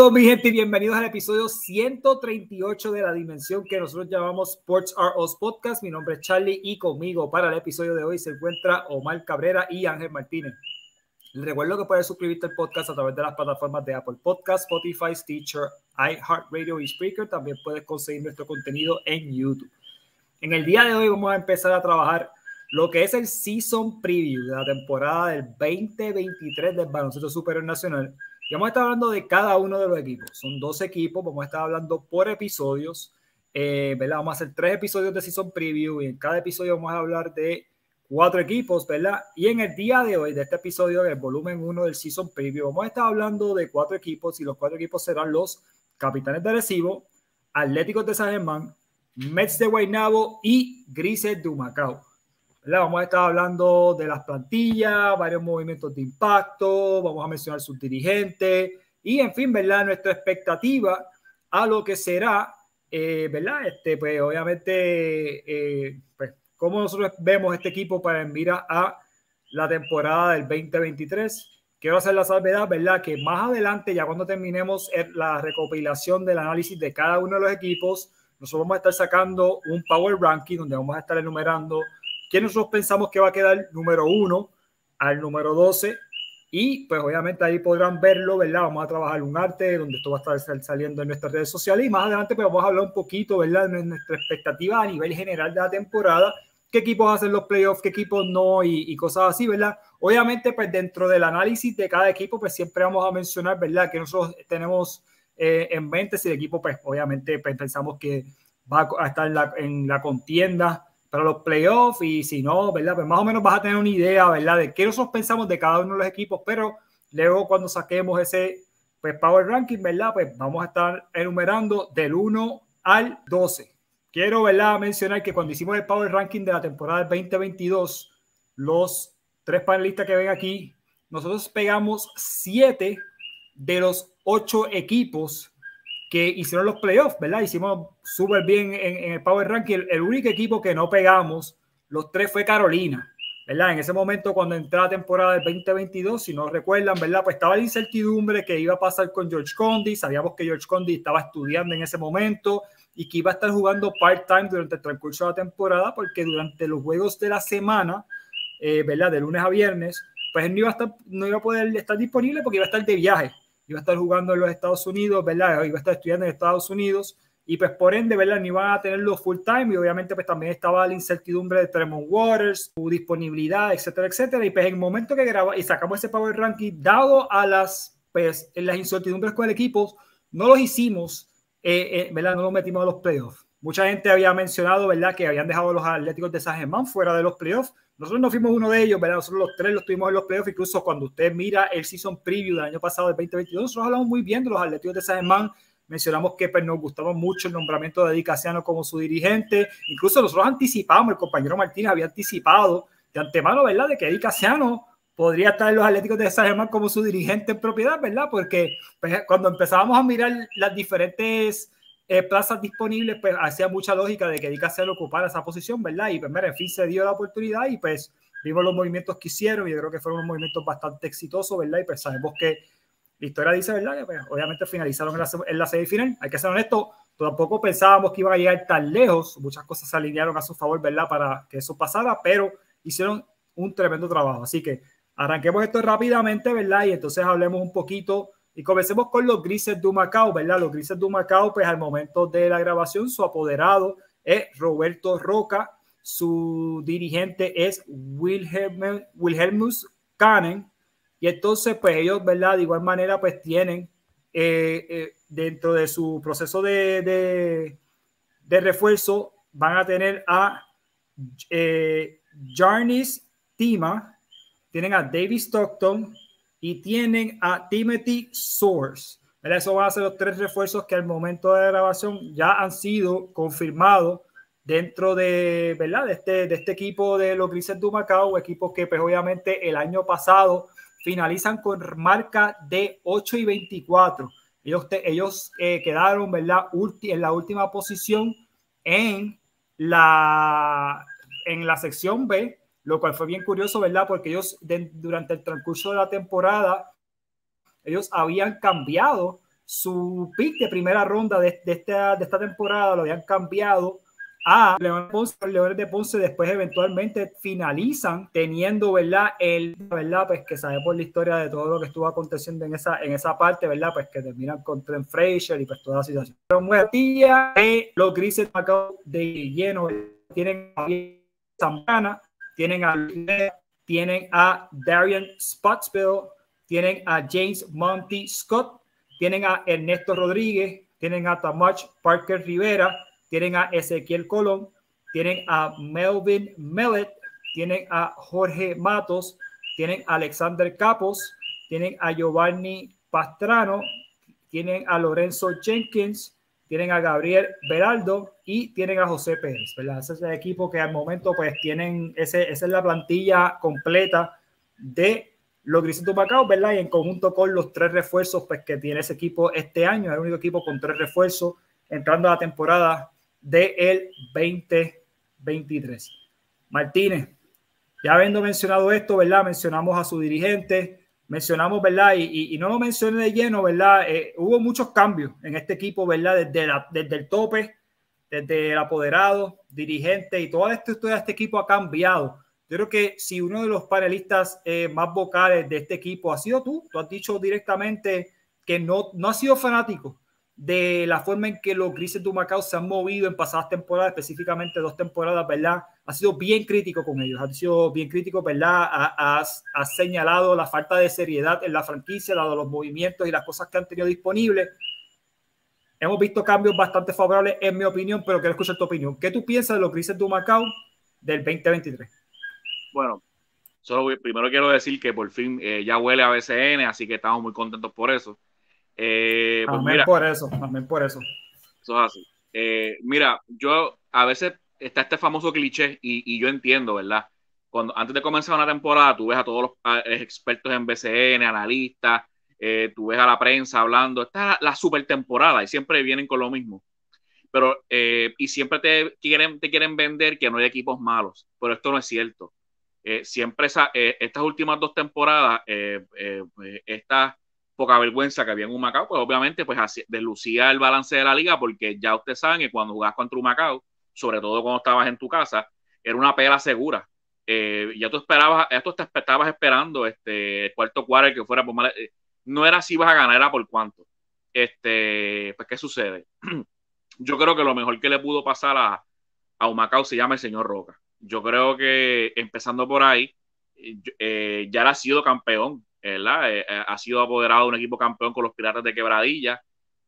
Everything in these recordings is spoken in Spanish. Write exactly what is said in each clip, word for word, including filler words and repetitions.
Saludos mi gente y bienvenidos al episodio ciento treinta y ocho de la dimensión que nosotros llamamos Sports Are Us Podcast. Mi nombre es Charlie y conmigo para el episodio de hoy se encuentra Omar Cabrera y Ángel Martínez. Les recuerdo que puedes suscribirte al podcast a través de las plataformas de Apple Podcast, Spotify, Stitcher, iHeartRadio y Spreaker. También puedes conseguir nuestro contenido en YouTube. En el día de hoy vamos a empezar a trabajar lo que es el Season Preview de la temporada del veinte veintitrés del Baloncesto Superior Nacional. Y vamos a estar hablando de cada uno de los equipos. Son dos equipos, vamos a estar hablando por episodios, eh, ¿verdad? Vamos a hacer tres episodios de Season Preview y en cada episodio vamos a hablar de cuatro equipos, ¿verdad? Y en el día de hoy, de este episodio, el volumen uno del Season Preview, vamos a estar hablando de cuatro equipos y los cuatro equipos serán los Capitanes de Arecibo, Atléticos de San Germán, Mets de Guaynabo y Grises de Humacao. ¿Verdad? Vamos a estar hablando de las plantillas, varios movimientos de impacto, vamos a mencionar sus dirigentes y, en fin, ¿verdad? Nuestra expectativa a lo que será, eh, ¿verdad? Este, pues, obviamente, eh, pues, cómo nosotros vemos este equipo para en mira a la temporada del veinte veintitrés. Quiero hacer la salvedad, ¿verdad? Que más adelante, ya cuando terminemos la recopilación del análisis de cada uno de los equipos, nosotros vamos a estar sacando un Power Ranking donde vamos a estar enumerando quién nosotros pensamos que va a quedar número uno al número doce y pues obviamente ahí podrán verlo, ¿verdad? Vamos a trabajar un arte donde esto va a estar saliendo en nuestras redes sociales y más adelante pues vamos a hablar un poquito, ¿verdad? De nuestra expectativa a nivel general de la temporada, qué equipos hacen los playoffs, qué equipos no y, y cosas así, ¿verdad? Obviamente pues dentro del análisis de cada equipo pues siempre vamos a mencionar, ¿verdad? Que nosotros tenemos eh, en mente si el equipo pues obviamente pues, pensamos que va a estar en la, en la contienda para los playoffs y si no, ¿verdad? Pues más o menos vas a tener una idea, ¿verdad? De qué nosotros pensamos de cada uno de los equipos, pero luego cuando saquemos ese pues, Power Ranking, ¿verdad? Pues vamos a estar enumerando del uno al doce. Quiero, ¿verdad? Mencionar que cuando hicimos el Power Ranking de la temporada veinte veintidós, los tres panelistas que ven aquí, nosotros pegamos siete de los ocho equipos que hicieron los playoffs, ¿verdad? Hicimos súper bien en, en el Power Ranking. El, el único equipo que no pegamos, los tres, fue Carolina, ¿verdad? En ese momento, cuando entró la temporada del veinte veintidós, si no recuerdan, ¿verdad? Pues estaba la incertidumbre que iba a pasar con George Condi. Sabíamos que George Condi estaba estudiando en ese momento y que iba a estar jugando part-time durante el transcurso de la temporada, porque durante los juegos de la semana, eh, ¿verdad? De lunes a viernes, pues él no iba a estar, no iba a poder estar disponible porque iba a estar de viaje. Iba a estar jugando en los Estados Unidos, ¿verdad? Iba a estar estudiando en Estados Unidos y pues por ende, ¿verdad? No iban a tenerlo full time y obviamente pues también estaba la incertidumbre de Tremont Waters, su disponibilidad, etcétera, etcétera. Y pues en el momento que grabamos y sacamos ese Power Ranking, dado a las, pues, las incertidumbres con el equipo, no los hicimos, eh, eh, ¿verdad? No los metimos a los playoffs. Mucha gente había mencionado, ¿verdad? Que habían dejado a los Atléticos de San Germán fuera de los playoffs. Nosotros no fuimos uno de ellos, ¿verdad? Nosotros los tres los tuvimos en los playoffs. Incluso cuando usted mira el Season Preview del año pasado, del veinte veintidós, nosotros hablamos muy bien de los Atléticos de San Germán. Mencionamos que pues, nos gustaba mucho el nombramiento de Eddie Casiano como su dirigente. Incluso nosotros anticipamos, el compañero Martínez había anticipado de antemano, ¿verdad? De que Eddie Casiano podría estar en los Atléticos de San Germán como su dirigente en propiedad, ¿verdad? Porque pues, cuando empezábamos a mirar las diferentes Eh, plazas disponibles, pues hacía mucha lógica de que Eddie Casiano ocupara esa posición, ¿verdad? Y pues, mira, en fin, se dio la oportunidad y pues vimos los movimientos que hicieron y yo creo que fueron unos movimientos bastante exitosos, ¿verdad? Y pues sabemos que la historia dice, ¿verdad? Que pues, obviamente finalizaron en la, en la semifinal. Hay que ser honesto, tampoco pensábamos que iban a llegar tan lejos, muchas cosas se alinearon a su favor, ¿verdad? Para que eso pasara, pero hicieron un tremendo trabajo. Así que arranquemos esto rápidamente, ¿verdad? Y entonces hablemos un poquito. Y comencemos con los Grises de Humacao, ¿verdad? Los Grises de Humacao, pues al momento de la grabación, su apoderado es Roberto Roca, su dirigente es Wilhelm, Wilhelmus Canen, y entonces, pues ellos, ¿verdad? De igual manera, pues tienen eh, eh, dentro de su proceso de, de, de refuerzo, van a tener a eh, Jarnis Tima, tienen a David Stockton, y tienen a Timothy Source. Esos van a ser los tres refuerzos que al momento de la grabación ya han sido confirmados dentro de, ¿verdad? de, este, de este equipo de los Grises de Humacao, equipos que pues, obviamente el año pasado finalizan con marca de ocho y veinticuatro. Ellos, te, ellos eh, quedaron, ¿verdad? Ulti, en la última posición en la, en la sección B, lo cual fue bien curioso, ¿verdad? Porque ellos de, durante el transcurso de la temporada, ellos habían cambiado su pick de primera ronda de, de, esta, de esta temporada lo habían cambiado a Leones de Ponce. Los Leones de Ponce después eventualmente finalizan teniendo, ¿verdad? El, ¿verdad? Pues que sabe por la historia de todo lo que estuvo aconteciendo en esa, en esa parte, ¿verdad? Pues que terminan con Trent Frazier y pues toda la situación. Pero muertilla de los Grises de lleno tienen a Zambrana, tienen a tienen a Darian Spotsville, tienen a James Monty Scott, tienen a Ernesto Rodríguez, tienen a Tamach Parker Rivera, tienen a Ezequiel Colón, tienen a Melvin Mellet, tienen a Jorge Matos, tienen a Alexander Capos, tienen a Giovanni Pastrano, tienen a Lorenzo Jenkins, tienen a Gabriel Beraldo y tienen a José Pérez, ¿verdad? Ese es el equipo que al momento pues tienen, ese, esa es la plantilla completa de los Grises de Humacao, ¿verdad? Y en conjunto con los tres refuerzos pues que tiene ese equipo este año, es el único equipo con tres refuerzos entrando a la temporada del veinte veintitrés. Martínez, ya habiendo mencionado esto, ¿verdad? Mencionamos a su dirigente, mencionamos, ¿verdad? Y, y, y no lo mencioné de lleno, ¿verdad? Eh, hubo muchos cambios en este equipo, ¿verdad? Desde, la, desde el tope, desde el apoderado, dirigente y toda esta historia de este equipo ha cambiado. Yo creo que si uno de los panelistas eh, más vocales de este equipo ha sido tú, tú has dicho directamente que no, no has sido fanático de la forma en que los Grises de Humacao se han movido en pasadas temporadas, específicamente dos temporadas, ¿verdad? Ha sido bien crítico con ellos, ha sido bien crítico, ¿verdad? Has, has señalado la falta de seriedad en la franquicia, dado los movimientos y las cosas que han tenido disponibles. Hemos visto cambios bastante favorables, en mi opinión, pero quiero escuchar tu opinión. ¿Qué tú piensas de los Grises de Humacao del veinte veintitrés? Bueno, solo primero quiero decir que por fin eh, ya huele a B C N, así que estamos muy contentos por eso. Eh, pues amén mira, por eso, amén por eso. Eso es así. Eh, mira, yo a veces está este famoso cliché y, y yo entiendo, ¿verdad? Cuando antes de comenzar una temporada, tú ves a todos los a, expertos en B C N, analistas, eh, tú ves a la prensa hablando, esta es la, la super temporada y siempre vienen con lo mismo. Pero, eh, y siempre te quieren, te quieren vender que no hay equipos malos, pero esto no es cierto. Eh, siempre esa, eh, estas últimas dos temporadas, eh, eh, esta poca vergüenza que había en Humacao, pues obviamente pues así, deslucía el balance de la liga, porque ya ustedes saben que cuando jugabas contra Humacao, sobre todo cuando estabas en tu casa, era una pela segura. Eh, ya tú esperabas, ya tú te estabas esperando este el cuarto quarter que fuera por mal, eh, no era si ibas a ganar, era por cuánto. Este, pues, ¿qué sucede? Yo creo que lo mejor que le pudo pasar a, a Humacao se llama el señor Roca. Yo creo que empezando por ahí, eh, ya él ha sido campeón, ¿verdad? Eh, ha sido apoderado de un equipo campeón con los Piratas de Quebradilla.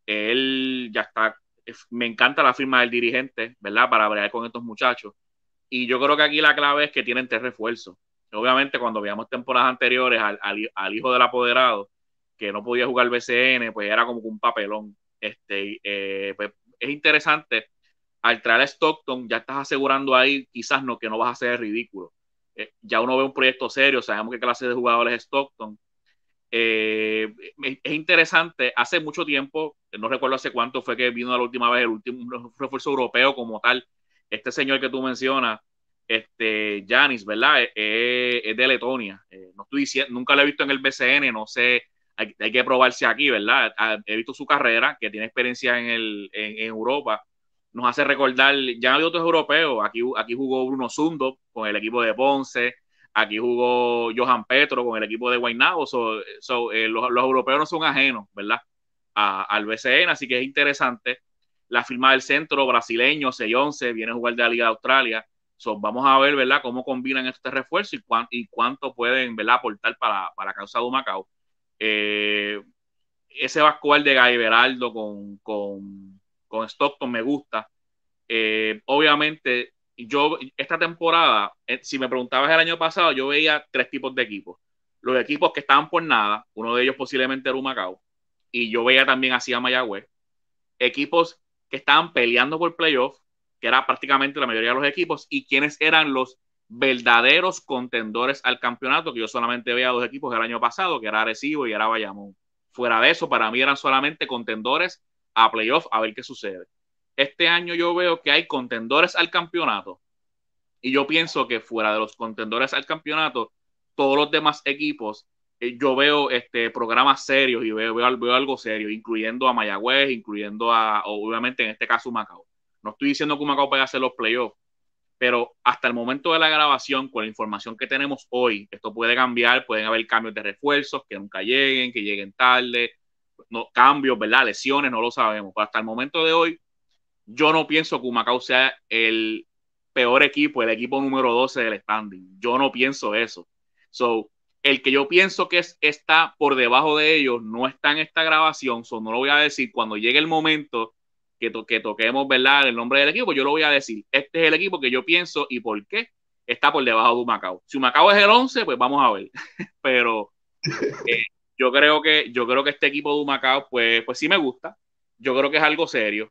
Él ya está, me encanta la firma del dirigente, ¿verdad? Para bregar con estos muchachos. Y yo creo que aquí la clave es que tienen tres refuerzos. Obviamente, cuando veíamos temporadas anteriores al, al, al hijo del apoderado, que no podía jugar B C N, pues era como un papelón. Este, eh, pues es interesante. Al traer a Stockton, ya estás asegurando ahí, quizás no, que no vas a ser ridículo. Eh, ya uno ve un proyecto serio, sabemos qué clase de jugador es Stockton. Eh, es interesante, hace mucho tiempo, no recuerdo hace cuánto fue que vino la última vez el último refuerzo europeo como tal, este señor que tú mencionas, este Giannis, ¿verdad? Eh, es de Letonia. Eh, no estoy diciendo, nunca lo he visto en el B C N, no sé, hay, hay que probarse aquí, ¿verdad? He visto su carrera, que tiene experiencia en, el, en, en Europa. Nos hace recordar, ya hay otros europeos, aquí, aquí jugó Bruno Zundo con el equipo de Ponce, aquí jugó Johan Petro con el equipo de Guaynabo, so, so, eh, los, los europeos no son ajenos, ¿verdad? A, al B C N, así que es interesante. La firma del centro brasileño, seis once, viene a jugar de la Liga de Australia. So, vamos a ver, ¿verdad?, cómo combinan este refuerzo y, cuán, y cuánto pueden, ¿verdad?, aportar para, para la causa de Humacao. Eh, ese vascual de Guy Beraldo con, con, con Stockton me gusta. Eh, obviamente, yo esta temporada, eh, si me preguntabas el año pasado, yo veía tres tipos de equipos. Los equipos que estaban por nada, uno de ellos posiblemente era Humacao, y yo veía también así a Mayagüez. Equipos que estaban peleando por playoff, que era prácticamente la mayoría de los equipos, y quienes eran los verdaderos contendores al campeonato, que yo solamente veía dos equipos el año pasado, que era Arecibo y era Bayamón. Fuera de eso, para mí eran solamente contendores a playoff, a ver qué sucede. Este año yo veo que hay contendores al campeonato, y yo pienso que fuera de los contendores al campeonato, todos los demás equipos eh, yo veo este, programas serios y veo, veo, veo algo serio, incluyendo a Mayagüez, incluyendo a, obviamente en este caso, Macao. No estoy diciendo que Macao pueda hacer los playoffs, pero hasta el momento de la grabación, con la información que tenemos hoy, esto puede cambiar, pueden haber cambios de refuerzos que nunca lleguen, que lleguen tarde, no, cambios, ¿verdad? Lesiones, no lo sabemos. Pero hasta el momento de hoy, yo no pienso que Humacao sea el peor equipo, el equipo número doce del standing. Yo no pienso eso. So, el que yo pienso que es, está por debajo de ellos no está en esta grabación, so no lo voy a decir. Cuando llegue el momento que, to que toquemos, ¿verdad?, el nombre del equipo, yo lo voy a decir. Este es el equipo que yo pienso y por qué está por debajo de Humacao. Si Humacao es el once, pues vamos a ver. Pero eh, yo creo que yo creo que este equipo de Humacao, pues, pues sí me gusta. Yo creo que es algo serio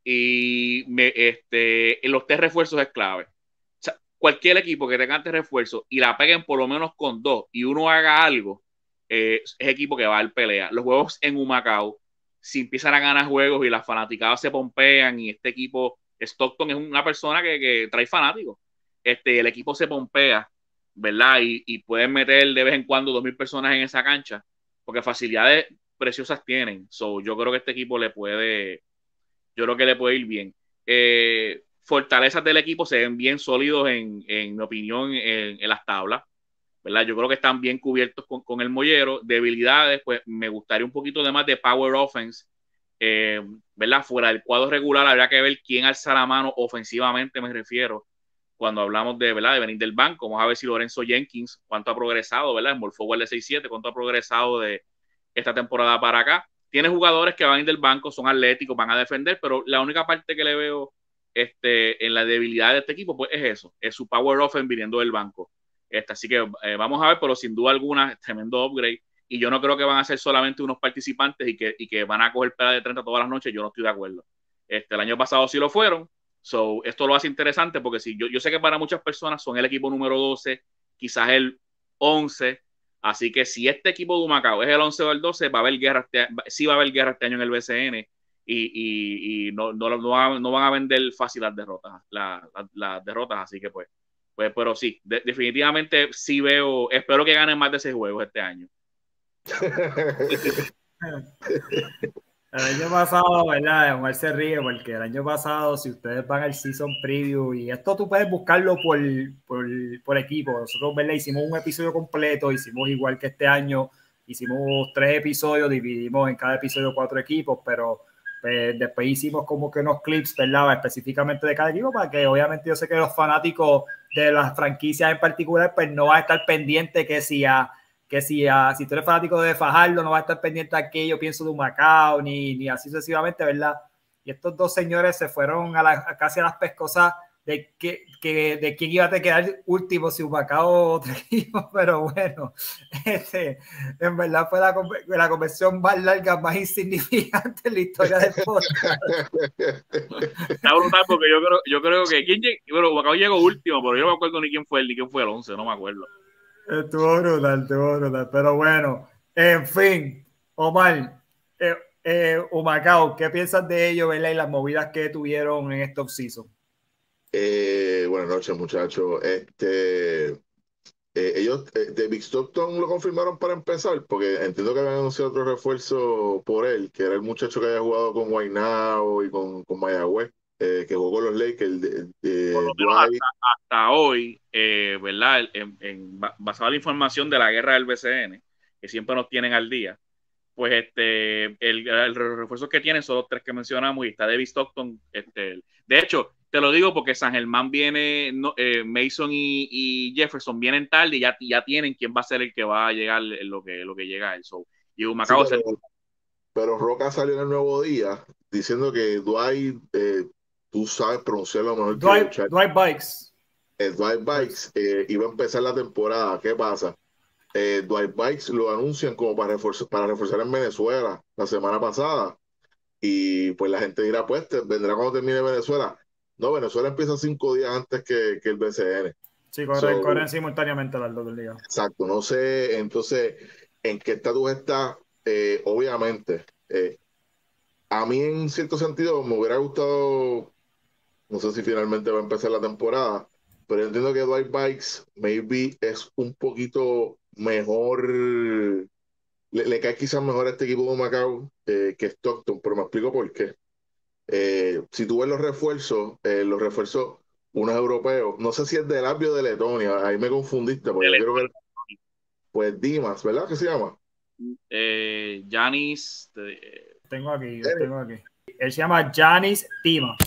y me, este, en los tres refuerzos es clave. O sea, cualquier equipo que tenga tres refuerzos y la peguen por lo menos con dos y uno haga algo, eh, es equipo que va a dar pelea. Los juegos en Humacao, si empiezan a ganar juegos y las fanaticadas se pompean y este equipo, Stockton es una persona que, que trae fanáticos, este, el equipo se pompea, ¿verdad? Y, y pueden meter de vez en cuando dos mil personas en esa cancha, porque facilidades preciosas tienen. So, yo creo que este equipo le puede, yo creo que le puede ir bien. Eh, fortalezas del equipo se ven bien sólidos en, en mi opinión, en, en las tablas, ¿verdad? Yo creo que están bien cubiertos con, con el mollero. Debilidades, pues me gustaría un poquito de más de power offense, eh, ¿verdad? Fuera del cuadro regular habría que ver quién alza la mano ofensivamente, me refiero, cuando hablamos de, ¿verdad?, de venir del banco. Vamos a ver si Lorenzo Jenkins, cuánto ha progresado, ¿verdad? En Forward de seis siete, cuánto ha progresado de esta temporada para acá. Tiene jugadores que van a ir del banco, son atléticos, van a defender, pero la única parte que le veo este, en la debilidad de este equipo, pues es eso, es su power offense viniendo del banco. Este, así que eh, vamos a ver, pero sin duda alguna, tremendo upgrade. Y yo no creo que van a ser solamente unos participantes y que, y que van a coger pela de treinta todas las noches. Yo no estoy de acuerdo. Este, el año pasado sí lo fueron. So, esto lo hace interesante porque si yo, yo sé que para muchas personas son el equipo número doce, quizás el once. Así que si este equipo de Humacao es el once o el doce, va a haber guerra este, sí va a haber guerra este año en el B C N y, y, y no, no, no, van, no van a vender fácil las derrotas, las, las, las derrotas. Así que pues, pues pero sí, de, definitivamente sí veo, espero que ganen más de seis juegos este año. El año pasado, ¿verdad? Omar se ríe porque el año pasado, si ustedes van al Season Preview, y esto tú puedes buscarlo por, por, por equipo. Nosotros, ¿verdad?, hicimos un episodio completo, hicimos igual que este año, hicimos tres episodios, dividimos en cada episodio cuatro equipos, pero pues, después hicimos como que unos clips, ¿verdad?, específicamente de cada equipo, para que obviamente yo sé que los fanáticos de las franquicias en particular, pues no van a estar pendientes que si a que si, uh, si tú eres fanático de Fajardo no va a estar pendiente de que yo pienso de un Macao, ni, ni así sucesivamente, ¿verdad? Y estos dos señores se fueron a, la, a casi a las pescosas de, que, que, de quién iba a quedar último, si un Macao o otro equipo, pero bueno, este, en verdad fue la, la conversión más larga, más insignificante en la historia del podcast. Está brutal porque yo creo, yo creo que quién llegó, bueno, Macao llegó último, pero yo no me acuerdo ni quién fue el, ni quién fue el once, no me acuerdo. Estuvo brutal, estuvo brutal. Pero bueno, en fin, Omar, eh, eh, Humacao, ¿qué piensas de ellos, ¿verdad?, y las movidas que tuvieron en este off-season? Eh, buenas noches, muchachos. Este, eh, ellos, eh, de Big Stockton lo confirmaron para empezar, porque entiendo que habían anunciado otro refuerzo por él, que era el muchacho que había jugado con Guaynabo y con, con Mayagüez, eh, que jugó con los Lakers. De, de, Por lo menos hasta, hasta hoy, eh, ¿verdad? En, en, basado en la información de la guerra del B C N, que siempre nos tienen al día, pues este, el, el refuerzo que tienen son los tres que mencionamos y está David Stockton. Este, de hecho, te lo digo porque San Germán viene, no, eh, Mason y, y Jefferson vienen tarde y ya, ya tienen quién va a ser el que va a llegar en lo que, lo que llega a él. So, y Humacao sí, pero, pero Roca salió en el Nuevo Día diciendo que Dwight, eh, tú sabes pronunciarlo mejor Dwight, que Dwight Bikes. Eh, Dwight Bikes eh, iba a empezar la temporada. ¿Qué pasa? Eh, Dwight Bikes lo anuncian como para reforzar, para reforzar en Venezuela la semana pasada. Y pues la gente dirá, pues, te, vendrá cuando termine Venezuela. No, Venezuela empieza cinco días antes que, que el B C N. Sí, corren, so, corren simultáneamente las dos del día. Exacto, no sé, entonces, ¿en qué estatus está? Eh, obviamente, eh, a mí en cierto sentido me hubiera gustado, no sé si finalmente va a empezar la temporada, pero entiendo que Dwight Bikes maybe es un poquito mejor, le, le cae quizás mejor a este equipo de Macao eh, que Stockton, pero me explico por qué. Eh, si tú ves los refuerzos, eh, los refuerzos, unos europeos, no sé si es de Latvia o de Letonia, ahí me confundiste, porque yo creo que, pues Dimas, ¿verdad que se llama? Eh, Giannis, eh, Tengo aquí, yo tengo aquí. Él se llama Giannis Tima.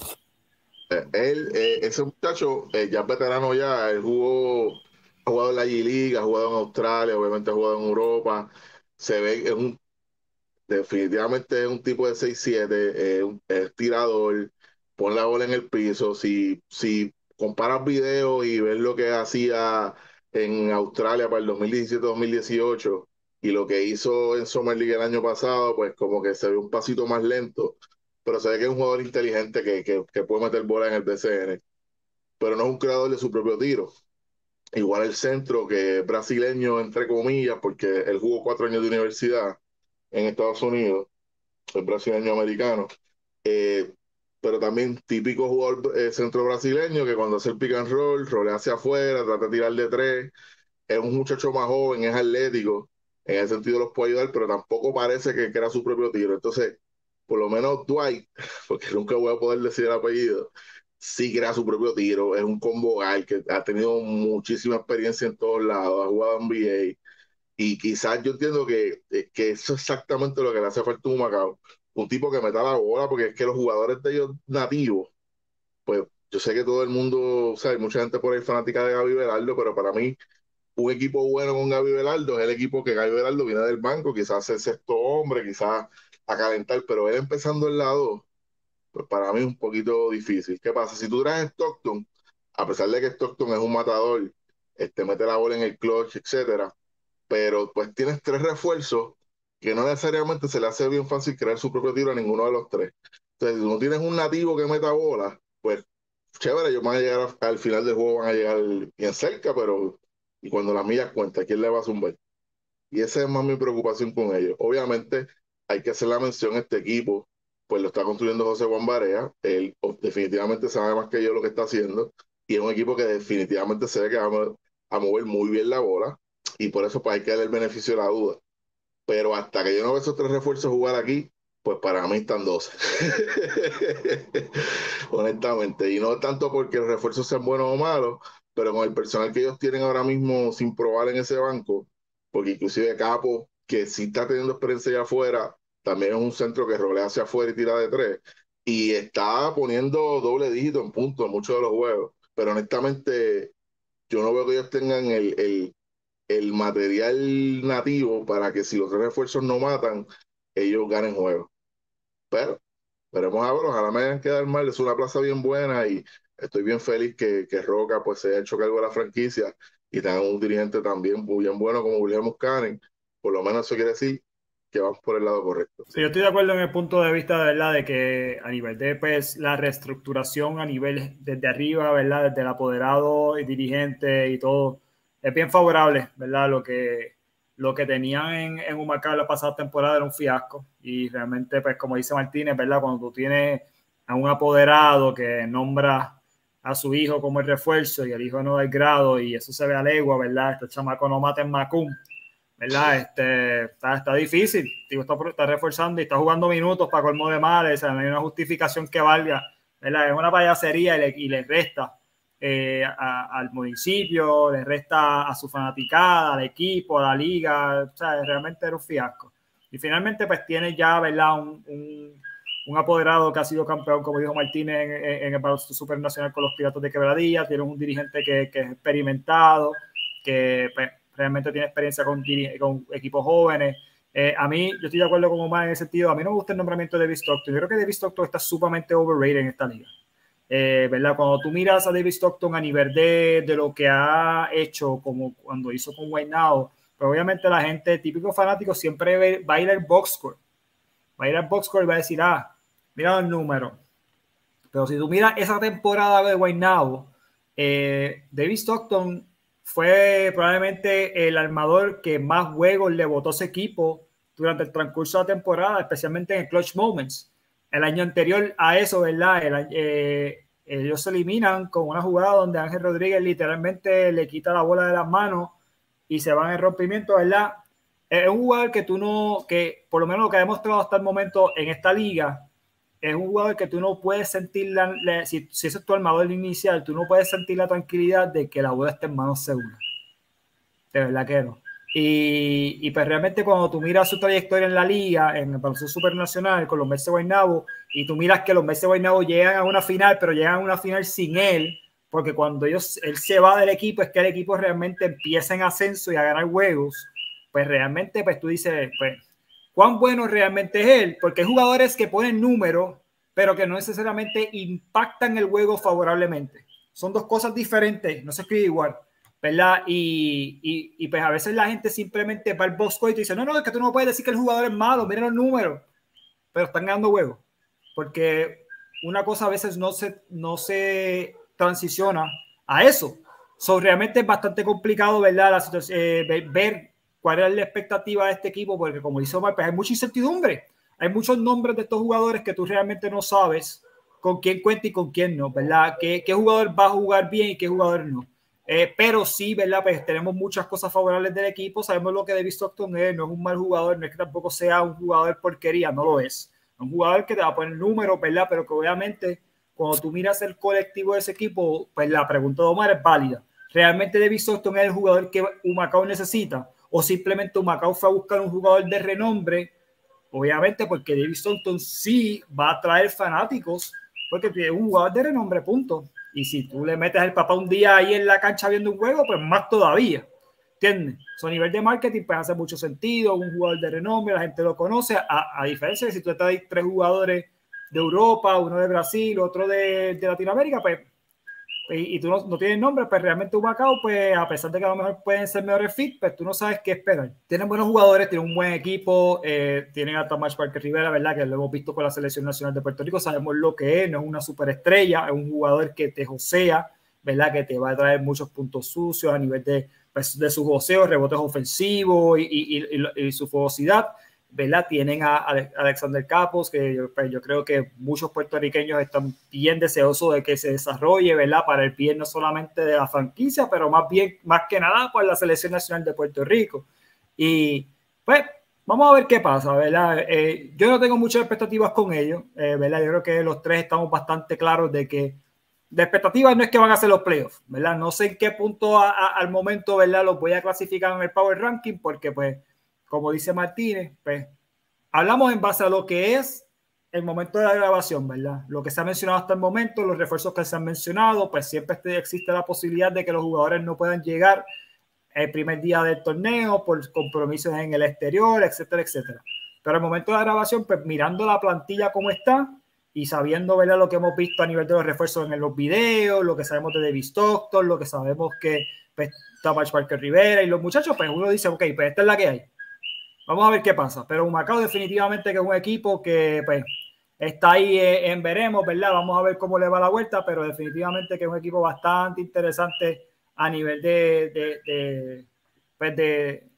Eh, él, eh, ese muchacho, eh, ya es veterano ya, él jugó, ha jugado en la G-League, ha jugado en Australia, obviamente ha jugado en Europa, se ve, es un definitivamente es un tipo de seis siete, eh, un- es tirador, pon la bola en el piso. Si, si comparas videos y ves lo que hacía en Australia para el dos mil diecisiete-dos mil dieciocho y lo que hizo en Summer League el año pasado, pues como que se ve un pasito más lento, pero se ve que es un jugador inteligente que, que, que puede meter bola en el B C N, pero no es un creador de su propio tiro. Igual el centro, que es brasileño, entre comillas, porque él jugó cuatro años de universidad en Estados Unidos, es brasileño americano, eh, pero también típico jugador eh, centro brasileño que cuando hace el pick and roll, rolea hacia afuera, trata de tirar de tres, es un muchacho más joven, es atlético, en ese sentido los puede ayudar, pero tampoco parece que, que era su propio tiro. Entonces, por lo menos Dwight, porque nunca voy a poder decir el apellido, sí crea su propio tiro, es un combo guy que ha tenido muchísima experiencia en todos lados, ha jugado en N B A, y quizás yo entiendo que, eh, que eso es exactamente lo que le hace falta a un Macao. Un tipo que meta la bola, porque es que los jugadores de ellos nativos, pues yo sé que todo el mundo, o sea, hay mucha gente por ahí fanática de Gaby Velardo, pero para mí un equipo bueno con Gaby Velardo es el equipo que Gaby Velardo viene del banco, quizás el sexto hombre, quizás a calentar, pero él empezando el lado, pues para mí es un poquito difícil. ¿Qué pasa? Si tú traes a Stockton, a pesar de que Stockton es un matador, este, mete la bola en el clutch, etcétera, pero pues tienes tres refuerzos que no necesariamente se le hace bien fácil crear su propio tiro a ninguno de los tres. Entonces, si no tienes un nativo que meta bola, pues chévere, ellos van a llegar a- al final del juego, van a llegar bien cerca, pero y cuando las millas cuenta, ¿quién le va a zumbar? Y esa es más mi preocupación con ellos. Obviamente, hay que hacer la mención a este equipo, pues lo está construyendo José Juan Barea, él oh, definitivamente sabe más que yo lo que está haciendo, y es un equipo que definitivamente se ve que va a, mo- a mover muy bien la bola, y por eso pues hay que darle el beneficio de la duda. Pero hasta que yo no veo esos tres refuerzos jugar aquí, pues para mí están doce. Honestamente. Y no tanto porque los refuerzos sean buenos o malos, pero con el personal que ellos tienen ahora mismo sin probar en ese banco, porque inclusive Capo, que sí está teniendo experiencia allá afuera, también es un centro que rolea hacia afuera y tira de tres. Y está poniendo doble dígito en puntos en muchos de los juegos. Pero honestamente, yo no veo que ellos tengan el, el el material nativo para que si los tres refuerzos no matan, ellos ganen juegos. Pero veremos a ver, ojalá me hagan quedar mal, es una plaza bien buena y estoy bien feliz que, que Roca pues se haya hecho cargo de la franquicia y tengan un dirigente también muy bien bueno como William Muscanen. Por lo menos eso quiere decir que vamos por el lado correcto. Sí, yo estoy de acuerdo en el punto de vista de verdad de que a nivel de pues, la reestructuración a nivel desde arriba, verdad, desde el apoderado y dirigente y todo, es bien favorable, verdad, lo que lo que tenían en, en Humacao la pasada temporada era un fiasco y realmente pues como dice Martínez, verdad, cuando tú tienes a un apoderado que nombra a su hijo como el refuerzo y el hijo no da el grado y eso se ve a legua, verdad, este chamaco no mata en Macum, ¿verdad? Este, está, está difícil, tío, está, está reforzando y está jugando minutos para colmo de males, o sea, no hay una justificación que valga, ¿verdad? Es una payasería y le, y le resta eh, a, al municipio, le resta a su fanaticada, al equipo, a la liga, o sea, realmente era un fiasco. Y finalmente pues tiene ya, ¿verdad? Un, un, un apoderado que ha sido campeón, como dijo Martínez, en, en, en el baloncesto supernacional con los Piratas de Quebradilla, tiene un dirigente que, que es experimentado, que pues, realmente tiene experiencia con, con equipos jóvenes. Eh, a mí, yo estoy de acuerdo con Omar en ese sentido. A mí no me gusta el nombramiento de David Stockton. Yo creo que David Stockton está sumamente overrated en esta liga. Eh, ¿verdad? Cuando tú miras a David Stockton a nivel de, de lo que ha hecho, como cuando hizo con White Now, pues obviamente la gente, típico fanático, siempre va a ir al box score. Va a ir al box score y va a decir, ah, mira el número. Pero si tú miras esa temporada de White Now, eh, David Stockton fue probablemente el armador que más juegos le botó a ese equipo durante el transcurso de la temporada, especialmente en el clutch moments. El año anterior a eso, ¿verdad? El, eh, ellos se eliminan con una jugada donde Ángel Rodríguez literalmente le quita la bola de las manos y se van en rompimiento, ¿verdad? Es un jugador que tú no, que por lo menos lo que ha demostrado hasta el momento en esta liga, es un jugador que tú no puedes sentir, la, la, si, si ese es tu armador inicial, tú no puedes sentir la tranquilidad de que la bola esté en manos seguras. De verdad que no. Y, y pues realmente cuando tú miras su trayectoria en la liga, en el baloncesto supernacional con los Mets de Guaynabo, y tú miras que los Mets de Guaynabo llegan a una final, pero llegan a una final sin él, porque cuando ellos, él se va del equipo es que el equipo realmente empieza en ascenso y a ganar juegos, pues realmente pues tú dices, pues, ¿cuán bueno realmente es él? Porque hay jugadores que ponen números, pero que no necesariamente impactan el juego favorablemente. Son dos cosas diferentes, no se escribe igual, ¿verdad? Y, y, y pues a veces la gente simplemente va al box score y dice, no, no, es que tú no puedes decir que el jugador es malo, miren los números, pero están ganando juegos, porque una cosa a veces no se, no se transiciona a eso. So, realmente es bastante complicado, ¿verdad? La situación, eh, ver, ver cuál es la expectativa de este equipo, porque como dice Omar, pues hay mucha incertidumbre, hay muchos nombres de estos jugadores que tú realmente no sabes con quién cuenta y con quién no, ¿verdad? ¿Qué, qué jugador va a jugar bien y qué jugador no? Eh, pero sí, ¿verdad? Pues tenemos muchas cosas favorables del equipo, sabemos lo que David Stockton es, no es un mal jugador, no es que tampoco sea un jugador porquería, no lo es. Es un jugador que te va a poner números, ¿verdad? Pero que obviamente cuando tú miras el colectivo de ese equipo, pues la pregunta de Omar es válida. ¿Realmente David Stockton es el jugador que Humacao necesita? ¿O simplemente Humacao fue a buscar un jugador de renombre? Obviamente porque David Stockton sí va a traer fanáticos, porque es un jugador de renombre, punto. Y si tú le metes al papá un día ahí en la cancha viendo un juego, pues más todavía, ¿entiendes? So, a nivel de marketing pues hace mucho sentido, un jugador de renombre, la gente lo conoce, a, a diferencia de si tú traes tres jugadores de Europa, uno de Brasil, otro de, de Latinoamérica, pues y, y tú no, no tienes nombre, pues realmente Humacao, pues a pesar de que a lo mejor pueden ser mejores fit, pues tú no sabes qué esperar. Tienen buenos jugadores, tienen un buen equipo, eh, tienen a Tomás Parker Rivera, ¿verdad? Que lo hemos visto con la Selección Nacional de Puerto Rico, sabemos lo que es, no es una superestrella, es un jugador que te josea, ¿verdad? Que te va a traer muchos puntos sucios a nivel de, pues, de sus joseos, rebotes ofensivos y, y, y, y su fogosidad, ¿verdad? Tienen a Alexander Capos, que yo, pues, yo creo que muchos puertorriqueños están bien deseosos de que se desarrolle, ¿verdad? Para el bien no solamente de la franquicia, pero más bien, más que nada, por la Selección Nacional de Puerto Rico. Y pues vamos a ver qué pasa, ¿verdad? Eh, yo no tengo muchas expectativas con ellos, eh, ¿verdad? Yo creo que los tres estamos bastante claros de que de expectativas no es que van a hacer los playoffs, ¿verdad? No sé en qué punto a, a, al momento, ¿verdad? Los voy a clasificar en el Power Ranking porque, pues, como dice Martínez, pues hablamos en base a lo que es el momento de la grabación, ¿verdad? Lo que se ha mencionado hasta el momento, los refuerzos que se han mencionado, pues siempre existe la posibilidad de que los jugadores no puedan llegar el primer día del torneo por compromisos en el exterior, etcétera, etcétera. Pero al momento de la grabación, pues mirando la plantilla como está y sabiendo, ¿verdad? Lo que hemos visto a nivel de los refuerzos en los videos, lo que sabemos de David Stockton, lo que sabemos que pues, Tomás Parker Rivera y los muchachos, pues uno dice, ok, pues esta es la que hay. Vamos a ver qué pasa, pero Humacao definitivamente que es un equipo que pues, está ahí eh, en veremos, ¿verdad? Vamos a ver cómo le va la vuelta, pero definitivamente que es un equipo bastante interesante a nivel de, de, de, pues de,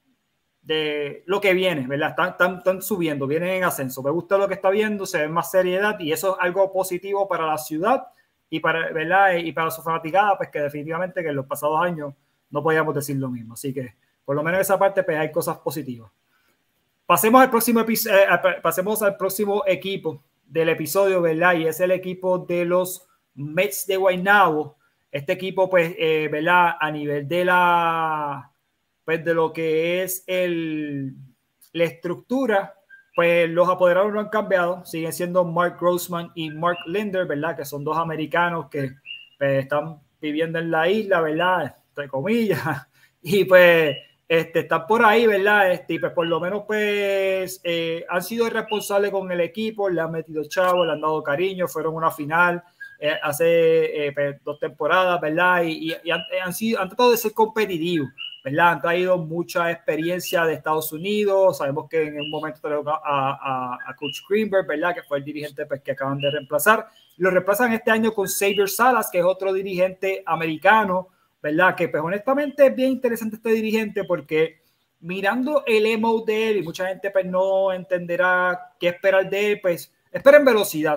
de lo que viene, ¿verdad? Están, están, están subiendo, vienen en ascenso. Me gusta lo que está viendo, se ve más seriedad y eso es algo positivo para la ciudad y para, ¿verdad? Y para su fanaticada, pues que definitivamente que en los pasados años no podíamos decir lo mismo. Así que por lo menos en esa parte pues hay cosas positivas. Pasemos al próximo episodio, eh, pasemos al próximo equipo del episodio, ¿verdad? Y es el equipo de los Mets de Guaynabo. Este equipo, pues, eh, ¿verdad? A nivel de la, pues, de lo que es el, la estructura, pues los apoderados no han cambiado. Siguen siendo Mark Grossman y Mark Linder, ¿verdad? Que son dos americanos que pues, están viviendo en la isla, ¿verdad? Entre comillas. Y pues Este, están por ahí, ¿verdad? Este, y pues por lo menos pues eh, han sido responsables con el equipo, le han metido chavos, le han dado cariño, fueron a una final eh, hace eh, pues, dos temporadas, ¿verdad? Y, y, y han, han, sido, han tratado de ser competitivos, ¿verdad? Han traído mucha experiencia de Estados Unidos, sabemos que en un momento trajeron a, a, a Coach Greenberg, ¿verdad? Que fue el dirigente pues, que acaban de reemplazar. Lo reemplazan este año con Xavier Salas, que es otro dirigente americano, ¿verdad? Que pues honestamente es bien interesante este dirigente porque mirando el emo de él y mucha gente pues no entenderá qué esperar de él, pues esperen velocidad,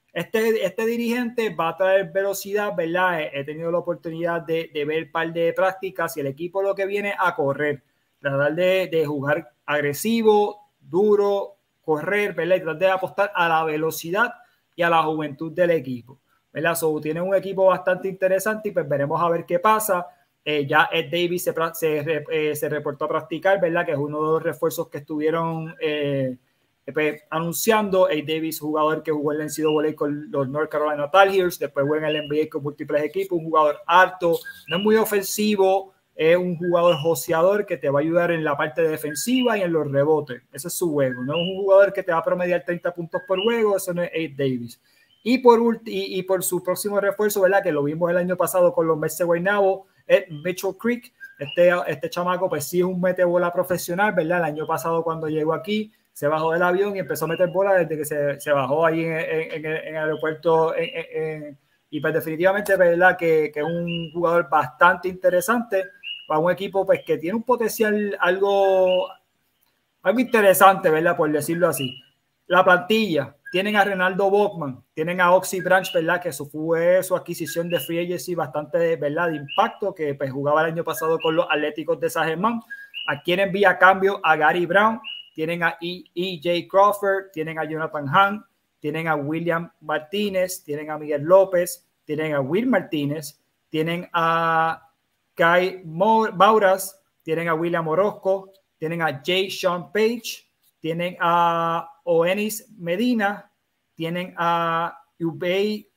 Este, este dirigente va a traer velocidad, ¿verdad? He, he tenido la oportunidad de, de ver un par de prácticas y el equipo lo que viene a correr, tratar de, de jugar agresivo, duro, correr, ¿verdad? Y tratar de apostar a la velocidad y a la juventud del equipo, ¿verdad? So, tiene un equipo bastante interesante y pues veremos a ver qué pasa. Eh, ya Ed Davis se, se, eh, se reportó a practicar, ¿verdad? Que es uno de los refuerzos que estuvieron eh, pues, anunciando. Ed Davis, jugador que jugó en el N C A A con los North Carolina Tar Heels, después jugó en el N B A con múltiples equipos, un jugador alto, no es muy ofensivo, es un jugador joseador que te va a ayudar en la parte defensiva y en los rebotes. Ese es su juego. No es un jugador que te va a promediar treinta puntos por juego, eso no es Ed Davis. Y por, y, y por su próximo refuerzo, ¿verdad? Que lo vimos el año pasado con los Mets de Guaynabo, es Mitchell Creek. Este, este chamaco, pues sí es un mete bola profesional, ¿verdad? El año pasado cuando llegó aquí, se bajó del avión y empezó a meter bola desde que se, se bajó ahí en, en, en, en el aeropuerto. En, en, en, y pues definitivamente, ¿verdad? Que, que es un jugador bastante interesante para un equipo pues que tiene un potencial algo, algo interesante, ¿verdad? Por decirlo así. La plantilla, tienen a Renaldo Bachman, tienen a Oxy Branch, ¿verdad? Que su fue su adquisición de free agency bastante, ¿verdad? De impacto, que pues jugaba el año pasado con los Atléticos de San Germán. Adquieren vía cambio a Gary Brown, tienen a E J Crawford, tienen a Jonathan Hunt, tienen a William Martínez, tienen a Miguel López, tienen a Will Martínez, tienen a Kai Mauras, tienen a William Orozco, tienen a J. Sean Page, tienen a Oenis Medina, tienen a Ubey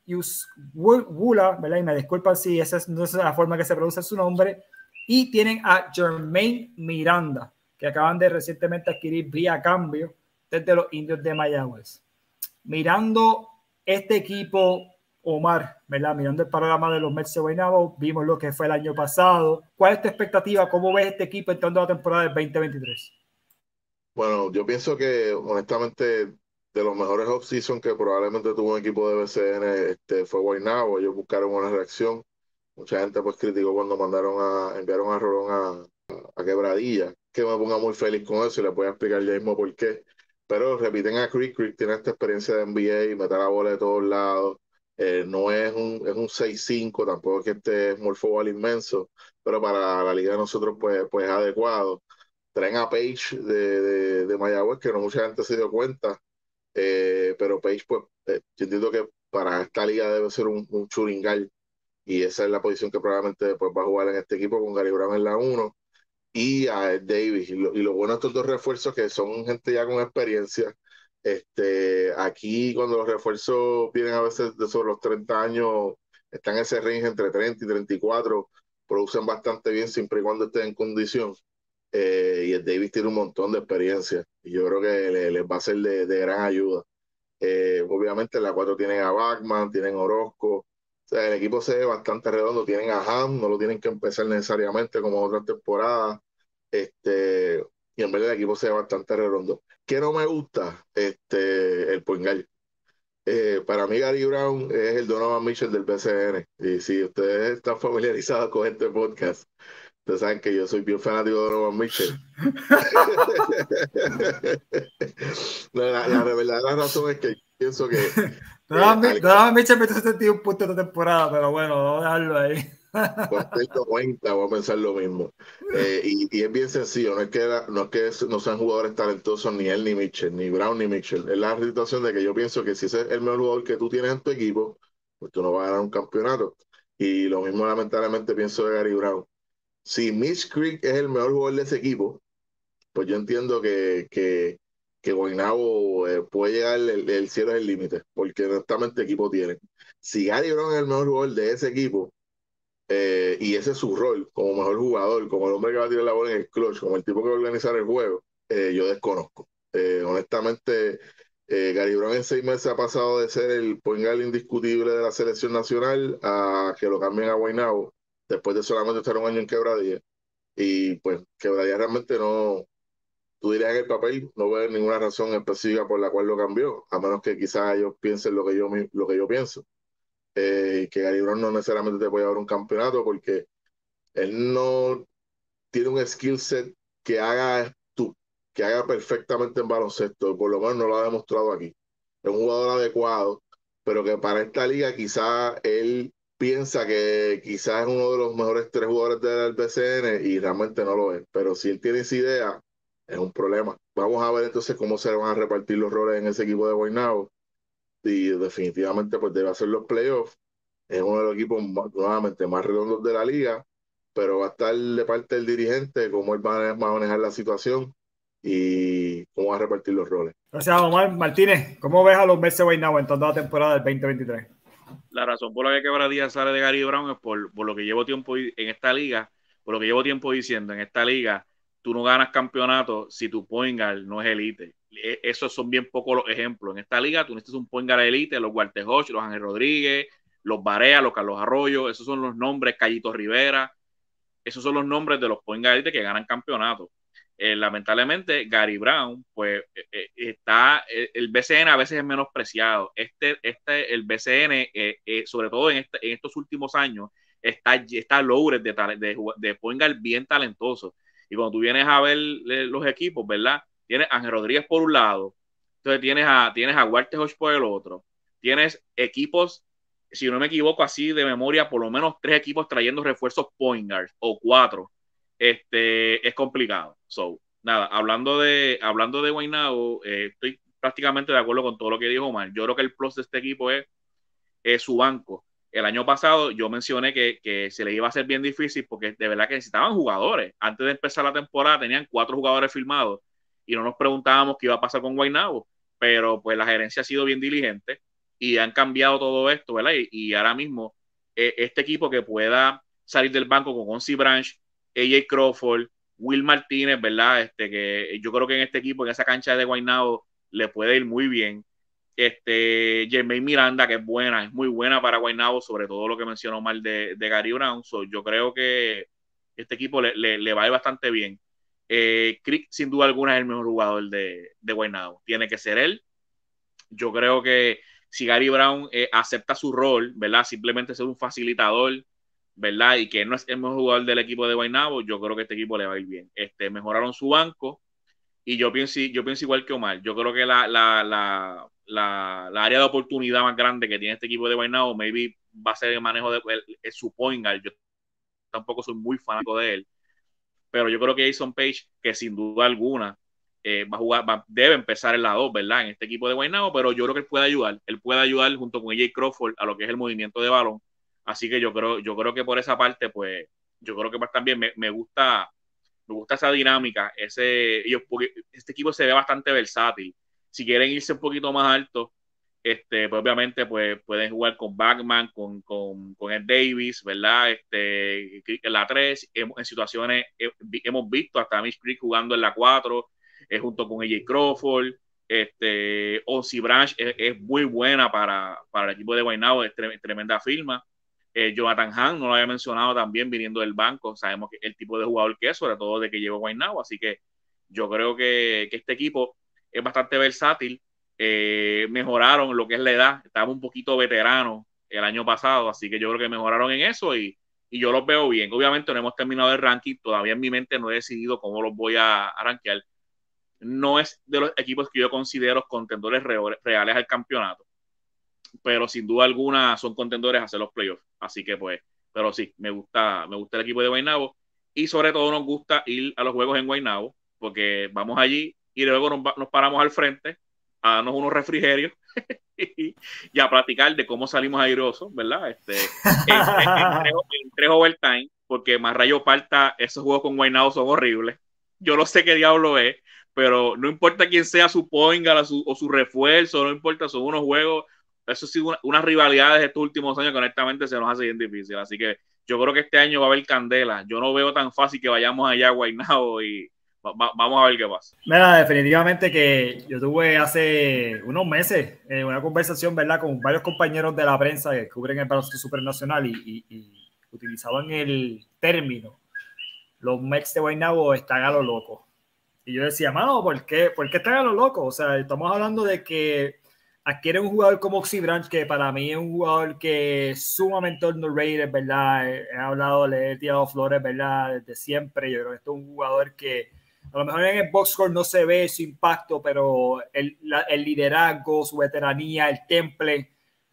Wula, ¿verdad? Y me disculpan si esa es, no es la forma que se produce su nombre, y tienen a Jermaine Miranda, que acaban de recientemente adquirir vía cambio desde los Indios de Mayagüez. Mirando este equipo, Omar, ¿verdad? Mirando el panorama de los Mets de Guaynabo, vimos lo que fue el año pasado. ¿Cuál es tu expectativa? ¿Cómo ves este equipo entrando a la temporada del veinte veintitrés? Bueno, yo pienso que honestamente de los mejores off-season que probablemente tuvo un equipo de B C N este, fue Guaynabo. Ellos buscaron una reacción. Mucha gente pues criticó cuando mandaron a, enviaron a Rolón a, a, a Quebradilla, que me ponga muy feliz con eso y les voy a explicar ya mismo por qué. Pero repiten a Creek, Creek tiene esta experiencia de N B A y meter la bola de todos lados. Eh, no es un, es un seis cinco, tampoco es que este es morfobal inmenso, pero para la liga de nosotros pues, pues es adecuado. Traen a Page de, de, de Mayagüez, que no mucha gente se dio cuenta, eh, pero Page pues eh, yo entiendo que para esta liga debe ser un, un churingal y esa es la posición que probablemente pues, va a jugar en este equipo con Gary Brown en la uno y a Ed Davis. Y lo, y lo bueno de estos dos refuerzos que son gente ya con experiencia. Este, aquí cuando los refuerzos vienen a veces de sobre los treinta años, están en ese range entre treinta y treinta y cuatro, producen bastante bien siempre y cuando estén en condición. Eh, y el Davis tiene un montón de experiencia y yo creo que les le va a ser de, de gran ayuda. Eh, obviamente en la cuatro tienen a Bachman, tienen Orozco. O sea, el equipo se ve bastante redondo. Tienen a Ham, no lo tienen que empezar necesariamente como otras temporadas. Este, y en verdad el equipo se ve bastante redondo. ¿Qué no me gusta? Este, el Poingal. Eh, para mí Gary Brown es el Donovan Mitchell del B C N. Y si ustedes están familiarizados con este podcast, ustedes saben que yo soy bien fanático de Donovan Mitchell. la, la, la verdadera razón es que pienso que Donovan Mitchell metió setenta y un puntos de temporada, pero bueno, vamos a dejarlo ahí. Voy a cuenta, voy a pensar lo mismo. Eh, y, y es bien sencillo, no es que, no, es que no sean jugadores talentosos ni él ni Mitchell, ni Brown ni Mitchell. Es la situación de que yo pienso que si ese es el mejor jugador que tú tienes en tu equipo, pues tú no vas a ganar un campeonato. Y lo mismo lamentablemente pienso de Gary Brown. Si Mitch Creek es el mejor jugador de ese equipo, pues yo entiendo que, que, que Guaynabo eh, puede llegar, el, el cielo es el límite, porque honestamente equipo tiene. Si Gary Brown es el mejor jugador de ese equipo, eh, y ese es su rol como mejor jugador, como el hombre que va a tirar la bola en el clutch, como el tipo que va a organizar el juego, eh, yo desconozco. Eh, honestamente, eh, Gary Brown en seis meses ha pasado de ser el point guard indiscutible de la selección nacional a que lo cambien a Guaynabo después de solamente estar un año en Quebradilla. Y pues Quebradilla realmente no, tú dirías en el papel, no veo ninguna razón específica por la cual lo cambió, a menos que quizás ellos piensen lo que yo, lo que yo pienso. Eh, que Gary Brown no necesariamente te puede dar un campeonato porque él no tiene un skill set que haga tú, que haga perfectamente en baloncesto, por lo menos no lo ha demostrado aquí. Es un jugador adecuado, pero que para esta liga quizá él piensa que quizás es uno de los mejores tres jugadores del B C N y realmente no lo es. Pero si él tiene esa idea, es un problema. Vamos a ver entonces cómo se van a repartir los roles en ese equipo de Guaynabo. Y definitivamente pues debe hacer los playoffs. Es uno de los equipos más, nuevamente más redondos de la liga, pero va a estar de parte del dirigente cómo él va a manejar la situación y cómo va a repartir los roles. Gracias, Omar. Martínez, ¿cómo ves a los Mets de Guaynabo en toda la temporada del veinte veintitrés? La razón por la que Quebradilla sale de Gary Brown es por, por lo que llevo tiempo en esta liga, por lo que llevo tiempo diciendo, en esta liga, tú no ganas campeonato si tu point guard no es elite. Esos son bien pocos los ejemplos. En esta liga tú necesitas un point guard elite, los Walter Hodge, los Ángel Rodríguez, los Barea, los Carlos Arroyo, esos son los nombres, Callito Rivera, esos son los nombres de los point guard elite que ganan campeonato. Eh, lamentablemente Gary Brown pues eh, está eh, el B C N a veces es menospreciado. Este, este el B C N eh, eh, sobre todo en, este, en estos últimos años está, está loaded de, de, de point guard bien talentoso, y cuando tú vienes a ver los equipos, ¿verdad? Tienes a Ángel Rodríguez por un lado, entonces tienes a, tienes a Walter Hodge por el otro, tienes equipos, si no me equivoco así de memoria, por lo menos tres equipos trayendo refuerzos point guards o cuatro. Este, es complicado. So, nada, hablando de, hablando de Guaynabo, eh, estoy prácticamente de acuerdo con todo lo que dijo Omar. Yo creo que el plus de este equipo es, es su banco. El año pasado yo mencioné que, que se le iba a hacer bien difícil porque de verdad que necesitaban jugadores. Antes de empezar la temporada tenían cuatro jugadores firmados y no nos preguntábamos qué iba a pasar con Guaynabo, pero pues la gerencia ha sido bien diligente y han cambiado todo esto, ¿verdad? Y, y ahora mismo eh, este equipo que pueda salir del banco con Onsi Branch, A J Crawford, Will Martínez, ¿verdad? Este, que yo creo que en este equipo, en esa cancha de Guaynabo, le puede ir muy bien. Este, Jermaine Miranda, que es buena, es muy buena para Guaynabo, sobre todo lo que mencionó mal de, de Gary Brown. So, yo creo que este equipo le, le, le va a ir bastante bien. Eh, Crick, sin duda alguna, es el mejor jugador de, de Guaynabo. Tiene que ser él. Yo creo que si Gary Brown eh, acepta su rol, ¿verdad? Simplemente ser un facilitador, ¿verdad? Y que no es el mejor jugador del equipo de Guaynabo, yo creo que este equipo le va a ir bien. Este, mejoraron su banco y yo pienso, yo pienso igual que Omar. Yo creo que la, la, la, la, la área de oportunidad más grande que tiene este equipo de Guaynabo, maybe va a ser el manejo de el, el, su point guard. Yo tampoco soy muy fanático de él, pero yo creo que Jason Page, que sin duda alguna eh, va a jugar, va, debe empezar en la dos, ¿verdad? En este equipo de Guaynabo, pero yo creo que él puede ayudar. Él puede ayudar junto con A J Crawford a lo que es el movimiento de balón. Así que yo creo, yo creo que por esa parte, pues, yo creo que también me, me gusta, me gusta esa dinámica. Ese, ellos, este equipo se ve bastante versátil. Si quieren irse un poquito más alto, este, pues obviamente pues, pueden jugar con Backman, con, con, con Ed Davis, ¿verdad? Este, en la tres, en, en situaciones, hemos visto hasta a Mitch Creek jugando en la cuatro, eh, junto con A J Crawford. Este, Onsi Branch es, es muy buena para, para el equipo de Guaynabo, es tre tremenda firma. Eh, Jonathan Hahn, no lo había mencionado también, viniendo del banco, sabemos que el tipo de jugador que es, sobre todo de que lleva Guaynabo, así que yo creo que, que este equipo es bastante versátil. Eh, mejoraron lo que es la edad, estábamos un poquito veteranos el año pasado, así que yo creo que mejoraron en eso y, y yo los veo bien. Obviamente no hemos terminado el ranking, todavía en mi mente no he decidido cómo los voy a, a rankear. No es de los equipos que yo considero contendores re reales al campeonato, pero sin duda alguna son contendores a hacer los playoffs. Así que pues, pero sí, me gusta, me gusta el equipo de Guaynabo y sobre todo nos gusta ir a los juegos en Guaynabo porque vamos allí y luego nos, nos paramos al frente a darnos unos refrigerios y, y a platicar de cómo salimos airosos, ¿verdad? Este, en, en, en, en tres overtime, porque más rayo parta, esos juegos con Guaynabo son horribles. Yo no sé qué diablo es, pero no importa quién sea su point guard o su refuerzo, no importa, son unos juegos. Eso sí, una, unas rivalidades de estos últimos años que honestamente se nos hace bien difícil. Así que yo creo que este año va a haber candela. Yo no veo tan fácil que vayamos allá a Guaynabo y va, va, vamos a ver qué pasa. Mira, definitivamente que yo tuve hace unos meses eh, una conversación, ¿verdad?, con varios compañeros de la prensa que cubren el baloncesto supernacional y, y, y utilizaban el término: los Mets de Guaynabo están a lo loco. Y yo decía, mano, ¿por qué, ¿por qué están a lo loco? O sea, estamos hablando de que adquiere un jugador como Onsi Branch, que para mí es un jugador que es sumamente underrated, ¿verdad? He, he hablado, le he tirado flores, ¿verdad? Desde siempre. Yo creo que esto es un jugador que a lo mejor en el box score no se ve su impacto, pero el, la, el liderazgo, su veteranía, el temple,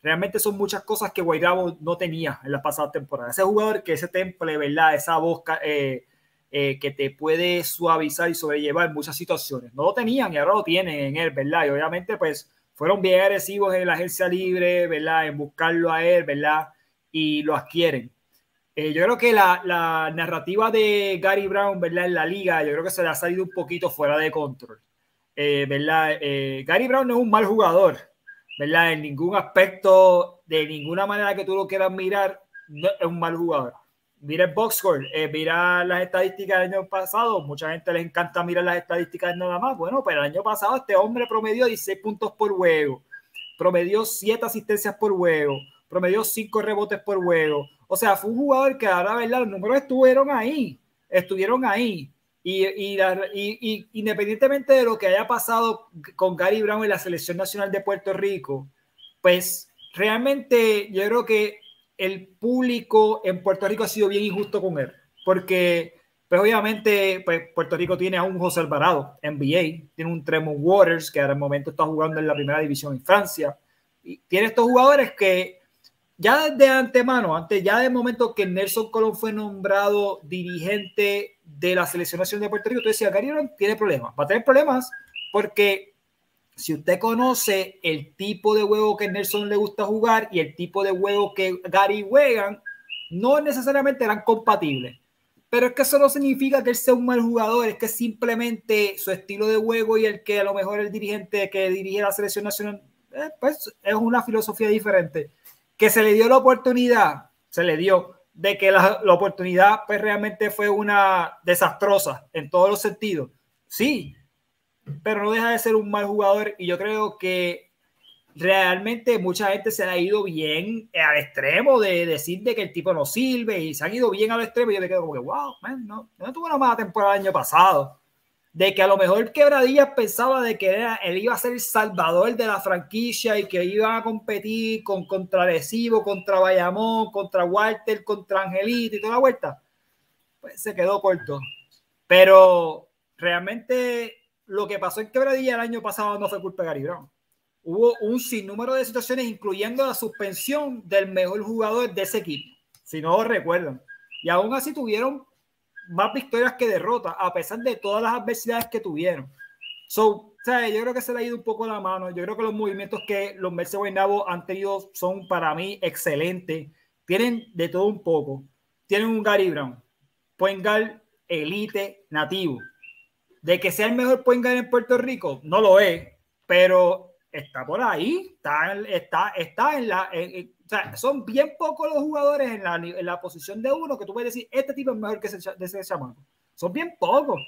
realmente son muchas cosas que Guaynabo no tenía en las pasadas temporadas. Ese jugador que ese temple, ¿verdad? Esa voz eh, eh, que te puede suavizar y sobrellevar muchas situaciones. No lo tenían y ahora lo tienen en él, ¿verdad? Y obviamente, pues, fueron bien agresivos en la agencia libre, ¿verdad? En buscarlo a él, ¿verdad? Y lo adquieren. Eh, yo creo que la, la narrativa de Gary Brown, ¿verdad? En la liga, yo creo que se le ha salido un poquito fuera de control. Eh, ¿verdad? Eh, Gary Brown no es un mal jugador, ¿verdad? En ningún aspecto, de ninguna manera que tú lo quieras mirar, no es un mal jugador. Mira el box score, eh, mira las estadísticas del año pasado. Mucha gente les encanta mirar las estadísticas nada más. Bueno, pero el año pasado este hombre promedió dieciséis puntos por juego, promedió siete asistencias por juego, promedió cinco rebotes por juego. O sea, fue un jugador que ahora, ¿verdad? Los números estuvieron ahí, estuvieron ahí. Y, y, la, y, y independientemente de lo que haya pasado con Gary Brown en la Selección Nacional de Puerto Rico, pues realmente yo creo que el público en Puerto Rico ha sido bien injusto con él, porque pues obviamente pues, Puerto Rico tiene a un José Alvarado, N B A, tiene un Tremont Waters que ahora en el momento está jugando en la primera división en Francia, y tiene estos jugadores que ya de antemano, antes ya del momento que Nelson Colón fue nombrado dirigente de la Selección Nacional de Puerto Rico, tú decías, Gary Brown tiene problemas, va a tener problemas porque si usted conoce el tipo de juego que Nelson le gusta jugar y el tipo de juego que Gary juegan, no necesariamente eran compatibles. Pero es que eso no significa que él sea un mal jugador, es que simplemente su estilo de juego y el que a lo mejor el dirigente que dirige la Selección Nacional, eh, pues es una filosofía diferente. Que se le dio la oportunidad, se le dio, de que la, la oportunidad pues realmente fue una desastrosa en todos los sentidos. Sí, pero no deja de ser un mal jugador y yo creo que realmente mucha gente se ha ido bien al extremo de decir de que el tipo no sirve y se han ido bien al extremo y yo me quedo como que wow, man, no, no tuvo una mala temporada el año pasado. De que a lo mejor Quebradillas pensaba de que era, él iba a ser el salvador de la franquicia y que iban a competir con contra Arecibo, contra Bayamón, contra Walter, contra Angelito y toda la vuelta, pues se quedó corto. Pero realmente lo que pasó en Quebradillas el año pasado no fue culpa de Gary Brown. Hubo un sinnúmero de situaciones, incluyendo la suspensión del mejor jugador de ese equipo, si no lo recuerdan. Y aún así tuvieron más victorias que derrotas, a pesar de todas las adversidades que tuvieron. So, o sea, yo creo que se le ha ido un poco la mano. Yo creo que los movimientos que los Mets de Guaynabo han tenido son para mí excelentes. Tienen de todo un poco. Tienen un Gary Brown, point guard elite nativo. De que sea el mejor point guard en Puerto Rico, no lo es, pero está por ahí, está, está, está en la... En, en, o sea, son bien pocos los jugadores en la, en la posición de uno que tú puedes decir, este tipo es mejor que ese, de ese chamaco. Son bien pocos.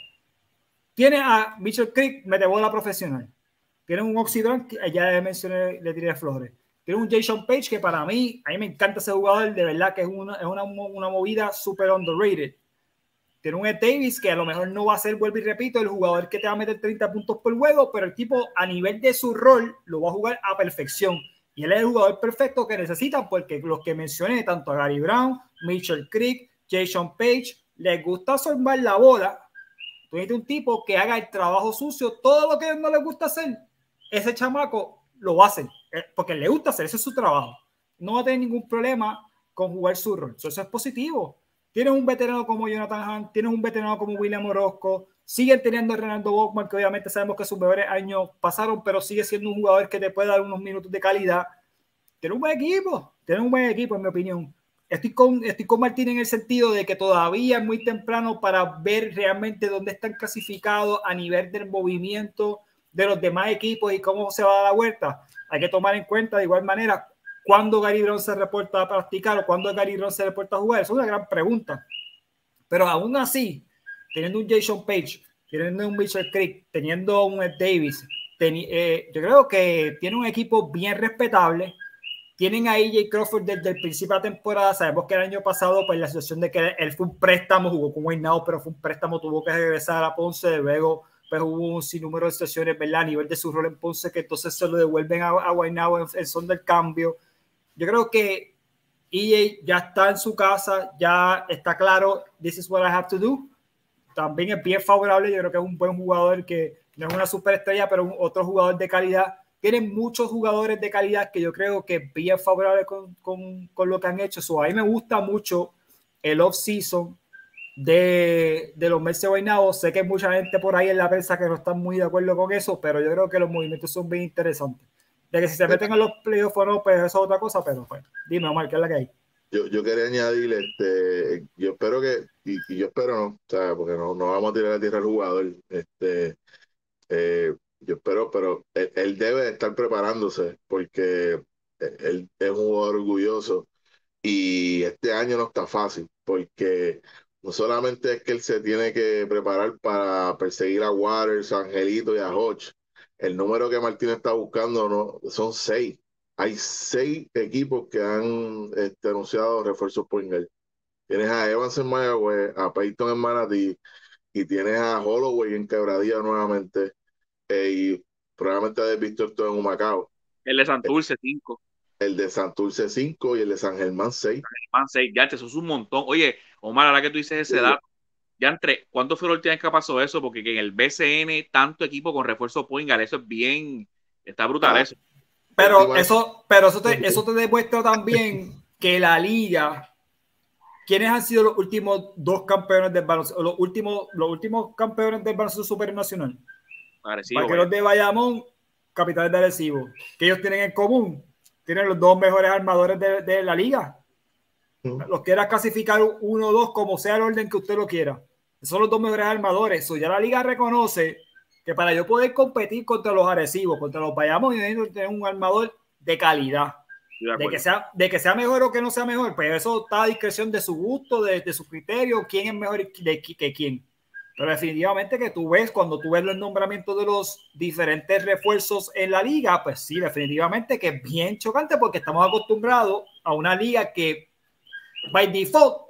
Tiene a Mitchell Creek, metebola profesional. Tiene un Oxydron, que ya le mencioné, le tiré flores. Tiene un Jason Page, que para mí, a mí me encanta ese jugador, de verdad que es una, es una, una movida súper underrated. Tiene un Ed Davis, que a lo mejor no va a ser, vuelvo y repito, el jugador que te va a meter treinta puntos por juego, pero el tipo a nivel de su rol lo va a jugar a perfección. Y él es el jugador perfecto que necesitan porque los que mencioné, tanto a Gary Brown, Mitchell Creek, Jason Page, les gusta soltar la bola. Tú necesitas un tipo que haga el trabajo sucio, todo lo que no les gusta hacer. Ese chamaco lo va a hacer porque le gusta hacer, ese es su trabajo. No va a tener ningún problema con jugar su rol. Eso es positivo. Tienes un veterano como Jonathan Hunt, tienes un veterano como William Orozco, siguen teniendo a Renaldo Bachman, que obviamente sabemos que sus mejores años pasaron, pero sigue siendo un jugador que te puede dar unos minutos de calidad. Tiene un buen equipo, tiene un buen equipo en mi opinión. Estoy con, estoy con Martín en el sentido de que todavía es muy temprano para ver realmente dónde están clasificados a nivel del movimiento de los demás equipos y cómo se va a dar la vuelta. Hay que tomar en cuenta de igual manera cuándo Gary Brown se reporta a practicar o cuándo Gary Brown se reporta a jugar. Eso es una gran pregunta. Pero aún así, teniendo un Jason Page, teniendo un Mitchell Creek, teniendo un Ed Davis, ten, eh, yo creo que tiene un equipo bien respetable. Tienen a E J Crawford desde el principio de la temporada. Sabemos que el año pasado, pues la situación de que él fue un préstamo, jugó con Guaynabo, pero fue un préstamo, tuvo que regresar a Ponce. Luego, pues hubo un sinnúmero de situaciones, ¿verdad? A nivel de su rol en Ponce, que entonces se lo devuelven a, a Guaynabo en, en son del cambio. Yo creo que E J ya está en su casa, ya está claro, this is what I have to do. También es bien favorable, yo creo que es un buen jugador que no es una superestrella, pero un, otro jugador de calidad tienen muchos jugadores de calidad que yo creo que es bien favorable con, con, con lo que han hecho. So, a mí me gusta mucho el off-season de, de los Mets de Guaynabo. Sé que hay mucha gente por ahí en la prensa que no está muy de acuerdo con eso, pero yo creo que los movimientos son bien interesantes. De que si se meten en los playoffs o no, pues eso es otra cosa, pero bueno, dime, Omar, ¿qué es la que hay? Yo, yo quería añadir, este, yo espero que, y, y yo espero no, o sea, porque no, no vamos a tirar la tierra al jugador, este, eh, yo espero, pero él, él debe de estar preparándose porque él es un jugador orgulloso y este año no está fácil porque no solamente es que él se tiene que preparar para perseguir a Waters, a Angelito y a Hodge, el número que Martín está buscando no, son seis. Hay seis equipos que han este, anunciado refuerzos por él. Tienes a Evans en Mayagüez, a Peyton en Manatí y tienes a Holloway en Quebradilla nuevamente eh, y probablemente has visto esto en Humacao. El de Santurce, cinco. El de Santurce cinco y el de San Germán seis. San Germán seis, ya, eso es un montón. Oye, Omar, ahora que tú dices ese Sí. dato, ya entre, ¿cuándo fue la última vez que pasó eso? Porque que en el B C N, tanto equipo con refuerzo Poingal, eso es bien, está brutal Ah, eso. Pero eso, pero eso te, eso te demuestra también que la liga, ¿quiénes han sido los últimos dos campeones del baloncesto? Los últimos, los últimos campeones del baloncesto supernacional. Parecido, Vaqueros de Bayamón, Capitales de Arecibo. ¿Qué ellos tienen en común? Tienen los dos mejores armadores de, de la liga. Los quieras clasificar uno o dos, como sea el orden que usted lo quiera. Son los dos mejores armadores. So, ya la liga reconoce que para yo poder competir contra los Arecibos, contra los Bayamón, yo necesito tener un armador de calidad. De, de, que sea, de que sea mejor o que no sea mejor, pero eso está a discreción de su gusto, de, de su criterio, quién es mejor de, que quién. Pero definitivamente que tú ves, cuando tú ves los nombramientos de los diferentes refuerzos en la liga, pues sí, definitivamente que es bien chocante porque estamos acostumbrados a una liga que, by default,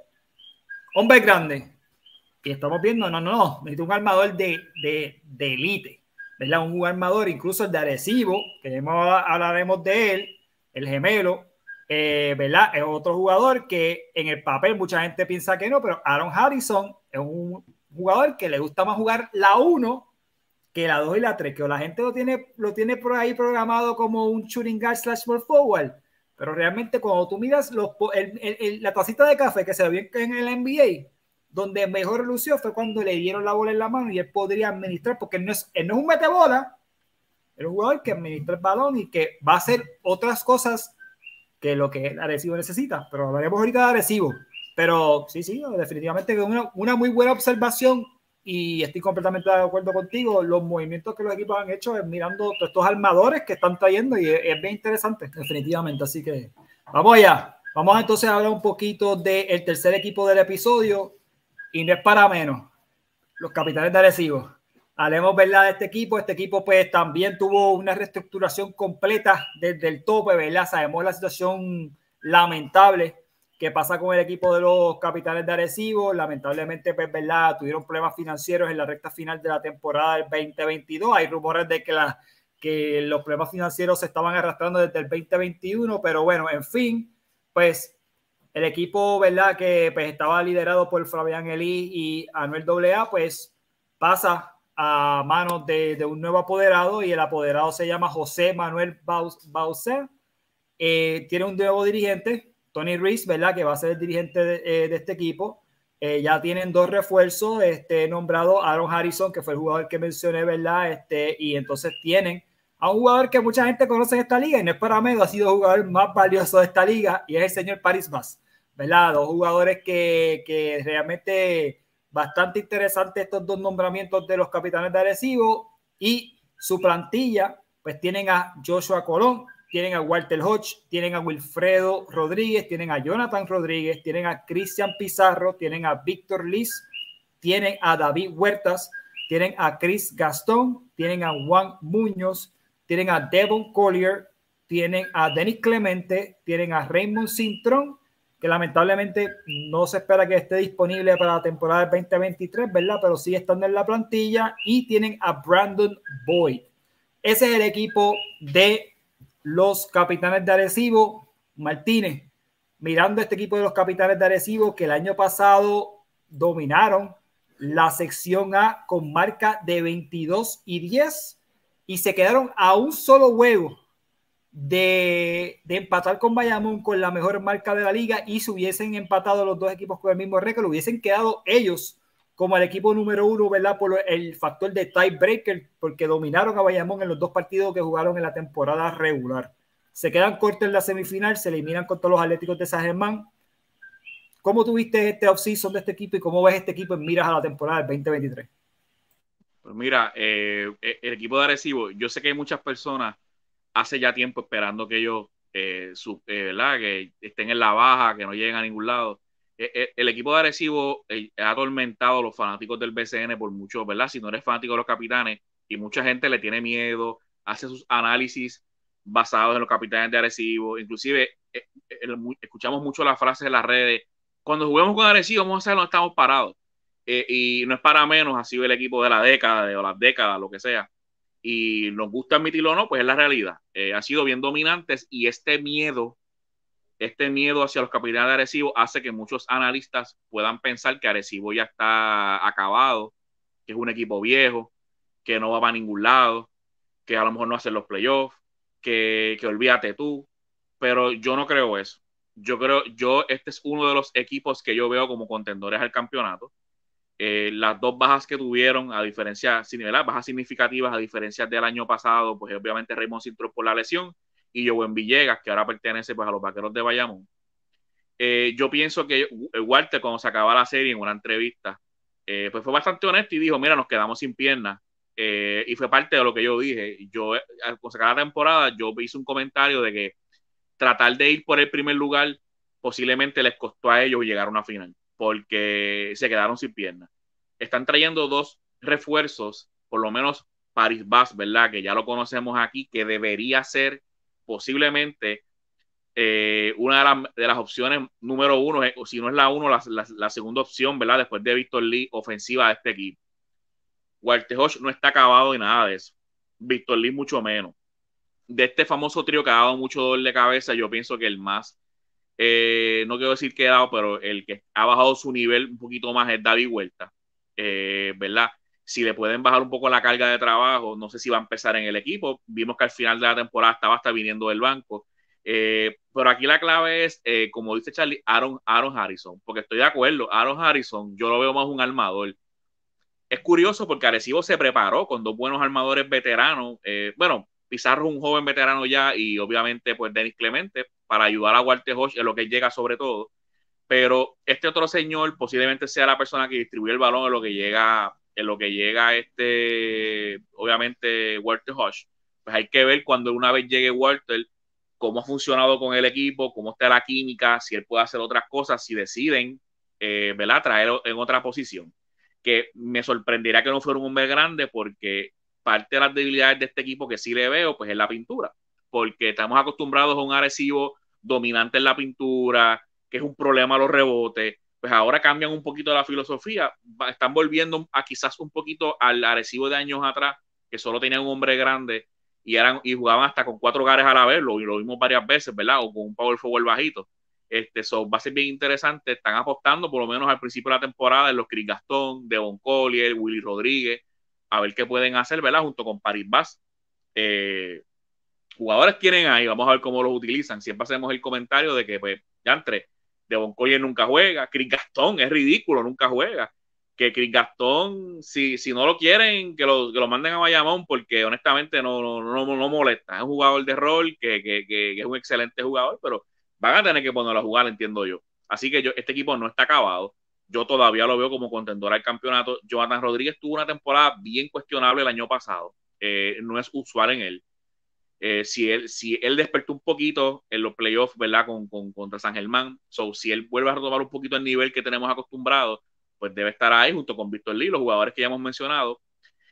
hombre grande. Y estamos viendo, no, no, no, necesito un armador de, de, de elite, ¿verdad? Un armador, incluso el de Arecibo, que hablaremos de él, el gemelo, eh, ¿verdad? Es otro jugador que en el papel mucha gente piensa que no, pero Aaron Harrison es un jugador que le gusta más jugar la uno que la dos y la tres, que la gente lo tiene, lo tiene por ahí programado como un shooting guard slash small forward, pero realmente cuando tú miras los, el, el, el, la tacita de café que se ve en el N B A, donde mejor lució fue cuando le dieron la bola en la mano y él podría administrar, porque él no es, él no es un metebola, es un jugador que administra el balón y que va a hacer otras cosas que lo que el Arecibo necesita, pero hablaremos ahorita de Arecibo. Pero sí, sí, definitivamente una, una muy buena observación y estoy completamente de acuerdo contigo. Los movimientos que los equipos han hecho es mirando todos estos armadores que están trayendo y es, es bien interesante, definitivamente. Así que vamos allá. Vamos entonces a hablar un poquito del tercer equipo del episodio y no es para menos, los Capitanes de Arecibo. Hablemos, ¿verdad?, de este equipo. Este equipo pues también tuvo una reestructuración completa desde el tope, ¿verdad? Sabemos la situación lamentable que pasa con el equipo de los Capitanes de Arecibo. Lamentablemente, pues, ¿verdad?, tuvieron problemas financieros en la recta final de la temporada del veinte veintidós. Hay rumores de que, la, que los problemas financieros se estaban arrastrando desde el veinte veintiuno, pero bueno, en fin, pues el equipo, ¿verdad?, que pues, estaba liderado por Fabián Elí y Anuel A A, pues pasa a manos de, de un nuevo apoderado y el apoderado se llama José Manuel Bauser. Eh, tiene un nuevo dirigente, Tony Reese, ¿verdad?, que va a ser el dirigente de, eh, de este equipo. Eh, ya tienen dos refuerzos, este, nombrado Aaron Harrison, que fue el jugador que mencioné, ¿verdad? Este, y entonces tienen a un jugador que mucha gente conoce en esta liga y no es para menos, ha sido el jugador más valioso de esta liga y es el señor Paris Bass, ¿verdad? Dos jugadores que, que realmente bastante interesante estos dos nombramientos de los Capitanes de Arecibo y su plantilla, pues tienen a Joshua Colón, tienen a Walter Hodge, tienen a Wilfredo Rodríguez, tienen a Jonathan Rodríguez, tienen a Cristian Pizarro, tienen a Víctor Liz, tienen a David Huertas, tienen a Chris Gastón, tienen a Juan Muñoz, tienen a Devon Collier, tienen a Denis Clemente, tienen a Raymond Cintrón, que lamentablemente no se espera que esté disponible para la temporada del veinte veintitrés, ¿verdad? Pero sí están en la plantilla, y tienen a Brandon Boyd. Ese es el equipo de los Capitanes de Arecibo. Martínez, mirando este equipo de los Capitanes de Arecibo, que el año pasado dominaron la sección A con marca de veintidós y diez, y se quedaron a un solo juego de, de empatar con Bayamón con la mejor marca de la liga, y si hubiesen empatado los dos equipos con el mismo récord, hubiesen quedado ellos como el equipo número uno, ¿verdad? Por el factor de tiebreaker, porque dominaron a Bayamón en los dos partidos que jugaron en la temporada regular. Se quedan cortos en la semifinal, se eliminan contra los Atléticos de San Germán. ¿Cómo tuviste este offseason de este equipo y cómo ves este equipo en miras a la temporada del veinte veintitrés? Pues mira, eh, el equipo de Arecibo, yo sé que hay muchas personas hace ya tiempo esperando que ellos eh, su, eh, ¿verdad? Que estén en la baja, que no lleguen a ningún lado. Eh, eh, el equipo de Arecibo eh, ha atormentado a los fanáticos del B C N por mucho, ¿verdad? Si no eres fanático de los Capitanes, y mucha gente le tiene miedo, hace sus análisis basados en los Capitanes de Arecibo. Inclusive eh, eh, escuchamos mucho las frases en las redes: cuando juguemos con Arecibo vamos a saber dónde estamos parados. Eh, y no es para menos, ha sido el equipo de la década, de, o las décadas, lo que sea. Y nos gusta admitirlo o no, pues es la realidad. Eh, ha sido bien dominantes, y este miedo, este miedo hacia los Capitanes de Arecibo hace que muchos analistas puedan pensar que Arecibo ya está acabado, que es un equipo viejo, que no va para ningún lado, que a lo mejor no hacen los playoffs, que, que olvídate tú. Pero yo no creo eso. Yo creo, yo, este es uno de los equipos que yo veo como contendores al campeonato. Eh, las dos bajas que tuvieron, a diferencia, ¿verdad? Bajas significativas, a diferencia del año pasado, pues obviamente Raymond Cintrón por la lesión, y Joven Villegas, que ahora pertenece pues a los Vaqueros de Bayamón. Eh, yo pienso que Walter, cuando se acaba la serie, en una entrevista, eh, pues fue bastante honesto y dijo: mira, nos quedamos sin piernas. Eh, y fue parte de lo que yo dije. Yo, al sacar la temporada, yo hice un comentario de que tratar de ir por el primer lugar posiblemente les costó a ellos llegar a una final, porque se quedaron sin piernas. Están trayendo dos refuerzos, por lo menos Paris Bass, ¿verdad? Que ya lo conocemos aquí, que debería ser posiblemente eh, una de, la, de las opciones número uno, o si no es la uno, la, la, la segunda opción, ¿verdad? Después de Víctor Lee, ofensiva de este equipo. Walter Hodge no está acabado de nada de eso. Víctor Lee mucho menos. De este famoso trío que ha dado mucho dolor de cabeza, yo pienso que el más, eh, no quiero decir que ha dado, pero el que ha bajado su nivel un poquito más es David Huerta, eh, ¿verdad? Si le pueden bajar un poco la carga de trabajo, no sé si va a empezar en el equipo. Vimos que al final de la temporada estaba hasta viniendo del banco. Eh, pero aquí la clave es, eh, como dice Charlie, Aaron, Aaron Harrison, porque estoy de acuerdo, Aaron Harrison, yo lo veo más un armador. Es curioso porque Arecibo se preparó con dos buenos armadores veteranos. Eh, bueno, Pizarro es un joven veterano ya, y obviamente pues Denis Clemente, para ayudar a Walter Hodge en lo que llega sobre todo. Pero este otro señor posiblemente sea la persona que distribuye el balón en lo que llega, en lo que llega este, obviamente, Walter Hodge. Pues hay que ver cuando una vez llegue Walter cómo ha funcionado con el equipo, cómo está la química, si él puede hacer otras cosas, si deciden, eh, ¿verdad?, traerlo en otra posición. Que me sorprendería que no fuera un hombre grande, porque parte de las debilidades de este equipo que sí le veo, pues es la pintura, porque estamos acostumbrados a un Arecibo dominante en la pintura, que es un problema a los rebotes. Pues ahora cambian un poquito la filosofía, están volviendo a quizás un poquito al Arecibo de años atrás, que solo tenían un hombre grande y, eran, y jugaban hasta con cuatro gares a la vez, lo, y lo vimos varias veces, ¿verdad? O con un power forward bajito. Este, so, va a ser bien interesante. Están apostando, por lo menos al principio de la temporada, en los Chris Gastón, Devon Collier, Willy Rodríguez, a ver qué pueden hacer, ¿verdad? Junto con Paris Bass. Eh, jugadores tienen ahí, vamos a ver cómo los utilizan. Siempre hacemos el comentario de que, pues, ya entre Devon Collier nunca juega, Chris Gastón es ridículo, nunca juega. Que Chris Gastón, si, si no lo quieren, que lo, que lo manden a Bayamón, porque honestamente no, no, no, no molesta. Es un jugador de rol que, que, que, que es un excelente jugador, pero van a tener que ponerlo a jugar, entiendo yo. Así que yo, este equipo no está acabado. Yo todavía lo veo como contendor al campeonato. Jonathan Rodríguez tuvo una temporada bien cuestionable el año pasado. Eh, no es usual en él. Eh, si, él, si él despertó un poquito en los playoffs, ¿verdad? Con, con, contra San Germán. So, si él vuelve a retomar un poquito el nivel que tenemos acostumbrado, pues debe estar ahí junto con Víctor Lee, los jugadores que ya hemos mencionado.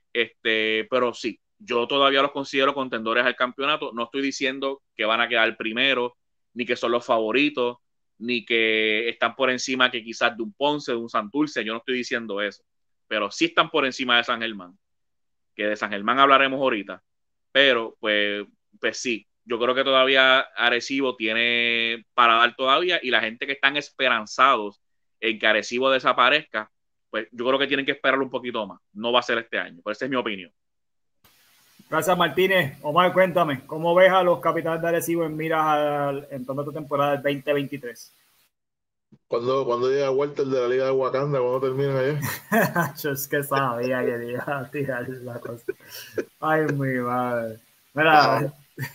Este, pero sí, yo todavía los considero contendores al campeonato. No estoy diciendo que van a quedar primero, ni que son los favoritos, ni que están por encima que quizás de un Ponce, de un Santurce. Yo no estoy diciendo eso, pero sí están por encima de San Germán, que de San Germán hablaremos ahorita. Pero pues, pues sí, yo creo que todavía Arecibo tiene para dar todavía, y la gente que están esperanzados en que Arecibo desaparezca, pues yo creo que tienen que esperar un poquito más. No va a ser este año, pero esa es mi opinión. Gracias, Martínez. Omar, cuéntame, ¿cómo ves a los Capitanes de Arecibo en miras al, en toda esta temporada del veinte veintitrés? ¿Cuándo, cuándo llega Walter de la Liga de Wakanda? ¿Cuándo terminan allá? Yo es que sabía que iba a tirar la cosa. Ay, mi madre. Mira.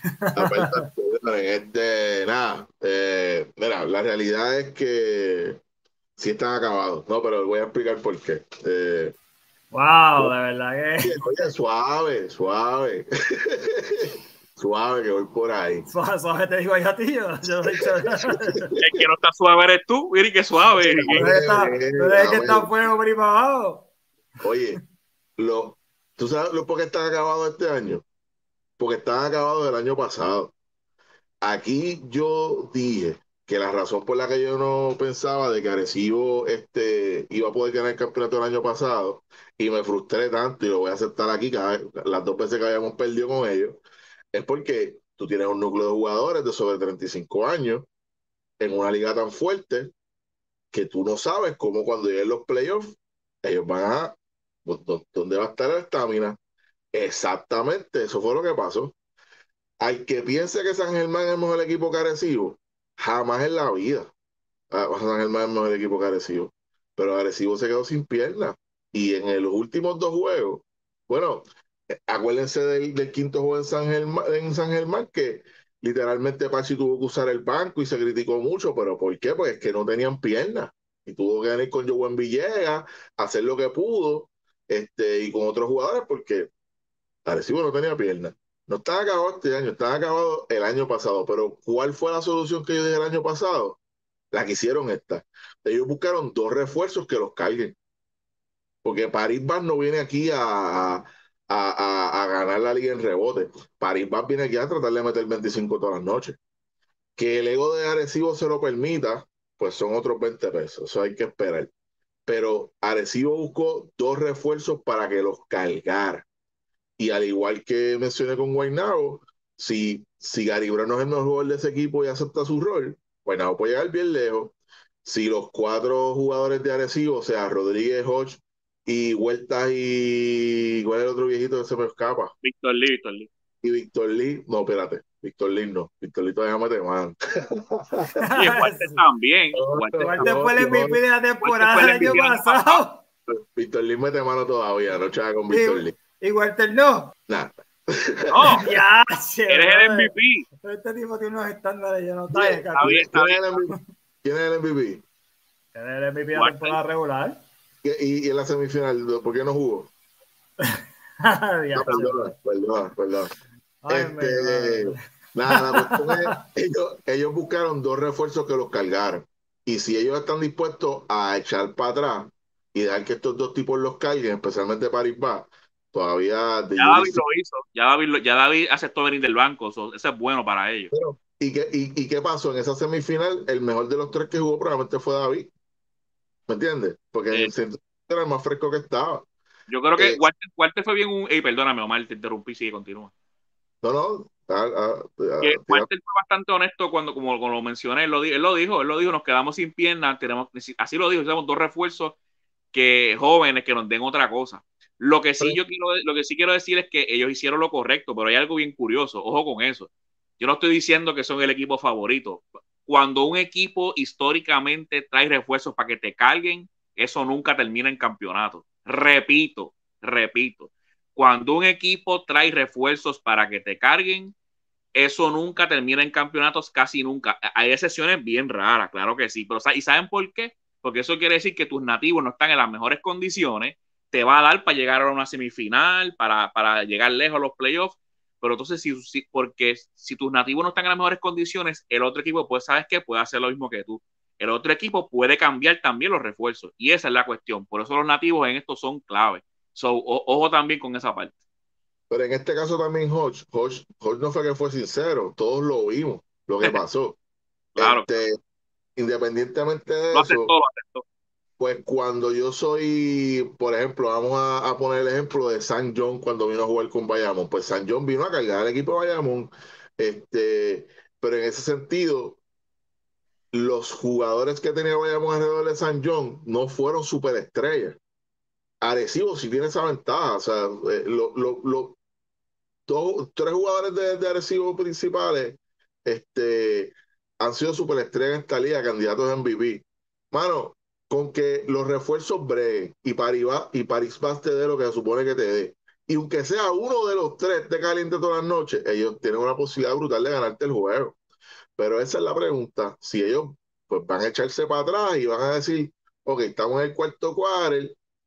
Este, nada, eh, mira, la realidad es que sí están acabados, no, pero voy a explicar por qué. Eh, wow, de verdad que. Oye, oye, suave, suave. Suave, que voy por ahí. Suave, suave te digo yo a ti. Yo, yo he dicho... El que no está suave eres tú, mire que suave. No es que está, no es que está fuego por ahí para abajo. Oye, lo, ¿tú sabes lo por qué están acabados este año? Porque están acabados el año pasado. Aquí yo dije que la razón por la que yo no pensaba de que Arecibo este, iba a poder ganar el campeonato el año pasado, y me frustré tanto, y lo voy a aceptar aquí cada, las dos veces que habíamos perdido con ellos, es porque tú tienes un núcleo de jugadores de sobre treinta y cinco años en una liga tan fuerte que tú no sabes cómo cuando lleguen los playoffs, ellos van a... ¿Dónde va a estar la estamina? Exactamente, eso fue lo que pasó. Al que piense que San Germán es el mejor equipo que Arecibo, jamás en la vida. Ah, San Germán es el mejor equipo que Arecibo. Pero Arecibo se quedó sin piernas. Y en los últimos dos juegos, bueno, eh, acuérdense del, del quinto juego en San Germán, en San Germán, que literalmente Pachi tuvo que usar el banco y se criticó mucho. ¿Pero por qué? Pues es que no tenían piernas. Y tuvo que venir con Joven Villegas, hacer lo que pudo, este, y con otros jugadores, porque Arecibo no tenía piernas. No estaba acabado este año, estaba acabado el año pasado. Pero ¿cuál fue la solución que yo dije el año pasado? La que hicieron esta. Ellos buscaron dos refuerzos que los carguen. Porque París Bas no viene aquí a, a, a, a ganar la liga en rebote. París Bas viene aquí a tratar de meter veinticinco todas las noches. Que el ego de Arecibo se lo permita, pues son otros veinte pesos. Eso hay que esperar. Pero Arecibo buscó dos refuerzos para que los cargara. Y al igual que mencioné con Guaynabo, si, si Gary Brown no es el mejor jugador de ese equipo y acepta su rol, Guaynabo puede llegar bien lejos. Si los cuatro jugadores de Arecibo, o sea, Rodríguez, Hodge y Huertas y... ¿Cuál es el otro viejito que se me escapa? Víctor Lee, Víctor Lee. Y Víctor Lee, no, espérate, Víctor Lee no, Víctor Lee todavía mete mano. Y Walter también. Walter, Walter fue el M V P de la temporada del año pasado. Víctor Lee mete mano todavía, no chava con Víctor Lee. Y Walter no. Nada. No, ya, eres el M V P. Este tipo tiene unos estándares, yo no está bien, está bien, está bien. ¿Quién es el M V P? ¿Quién es el M V P de la temporada regular? ¿Y, y en la semifinal? ¿Por qué no jugó? no, perdón, perdón, perdón. Este, nada, la cuestión es, ellos, ellos buscaron dos refuerzos que los cargaran. Y si ellos están dispuestos a echar para atrás y dejar que estos dos tipos los carguen, especialmente París Bas, todavía... De ya David lo hizo, ya David, lo, ya David aceptó venir del banco, so, eso es bueno para ellos. Pero, ¿y, qué, y, ¿Y qué pasó? En esa semifinal, el mejor de los tres que jugó probablemente fue David. ¿Me entiendes? Porque Sí. era el más fresco que estaba. Yo creo que eh, Walter, Walter fue bien un... Hey, perdóname, Omar, te interrumpí, sigue, continúa. No, no. Ah, ah, que Walter fue bastante honesto cuando, como, como lo mencioné, él lo, él lo dijo, él lo dijo, nos quedamos sin piernas, tenemos, así lo dijo, tenemos dos refuerzos que jóvenes que nos den otra cosa. Lo que sí yo quiero, lo que sí quiero decir es que ellos hicieron lo correcto, pero hay algo bien curioso, ojo con eso. Yo no estoy diciendo que son el equipo favorito. Cuando un equipo históricamente trae refuerzos para que te carguen, eso nunca termina en campeonato. Repito, repito. Cuando un equipo trae refuerzos para que te carguen, eso nunca termina en campeonatos, casi nunca. Hay excepciones bien raras, claro que sí. Pero, ¿y saben por qué? Porque eso quiere decir que tus nativos no están en las mejores condiciones, te va a dar para llegar a una semifinal, para, para llegar lejos a los playoffs. Pero entonces, si, si, porque si tus nativos no están en las mejores condiciones, el otro equipo, pues, ¿sabes qué? Puede hacer lo mismo que tú. El otro equipo puede cambiar también los refuerzos. Y esa es la cuestión. Por eso los nativos en esto son clave. So, o, ojo también con esa parte. Pero en este caso también Hodge, Hodge, Hodge no fue que fue sincero, todos lo vimos, lo que pasó. Claro. Este, independientemente de lo eso, aceptó, lo aceptó. Pues cuando yo soy, por ejemplo, vamos a, a poner el ejemplo de San John cuando vino a jugar con Bayamón, pues San John vino a cargar al equipo de Bayamón, este, pero en ese sentido, los jugadores que tenía Bayamón alrededor de San John no fueron superestrellas. Arecibo sí tiene esa ventaja, o sea, eh, lo, lo, lo, dos, tres jugadores de, de Arecibo principales este, han sido superestrellas en esta liga, candidatos a M V P. Mano, con que los refuerzos breguen y Paribas y Paribas te dé lo que se supone que te dé, y aunque sea uno de los tres te caliente todas las noches, ellos tienen una posibilidad brutal de ganarte el juego. Pero esa es la pregunta. Si ellos pues van a echarse para atrás y van a decir, ok, estamos en el cuarto quarter,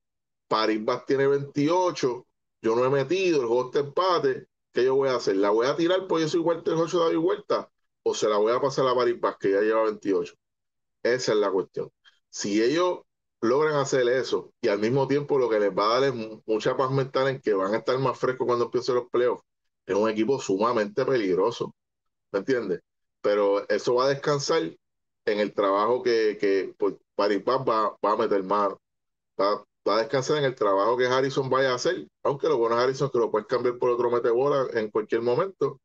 Paribas tiene veintiocho, yo no he metido, el juego está empate, ¿qué yo voy a hacer? ¿La voy a tirar porque yo soy Walter ocho de David Huerta? ¿O se la voy a pasar a Paribas, que ya lleva veintiocho? Esa es la cuestión. Si ellos logran hacer eso y al mismo tiempo lo que les va a dar es mucha paz mental en que van a estar más frescos cuando empiecen los playoffs, es un equipo sumamente peligroso, ¿me entiendes? Pero eso va a descansar en el trabajo que, que pues, Paribas va, va a meter mano. Va, va a descansar en el trabajo que Harrison vaya a hacer, aunque lo bueno es Harrison que lo puedes cambiar por otro metebola en cualquier momento.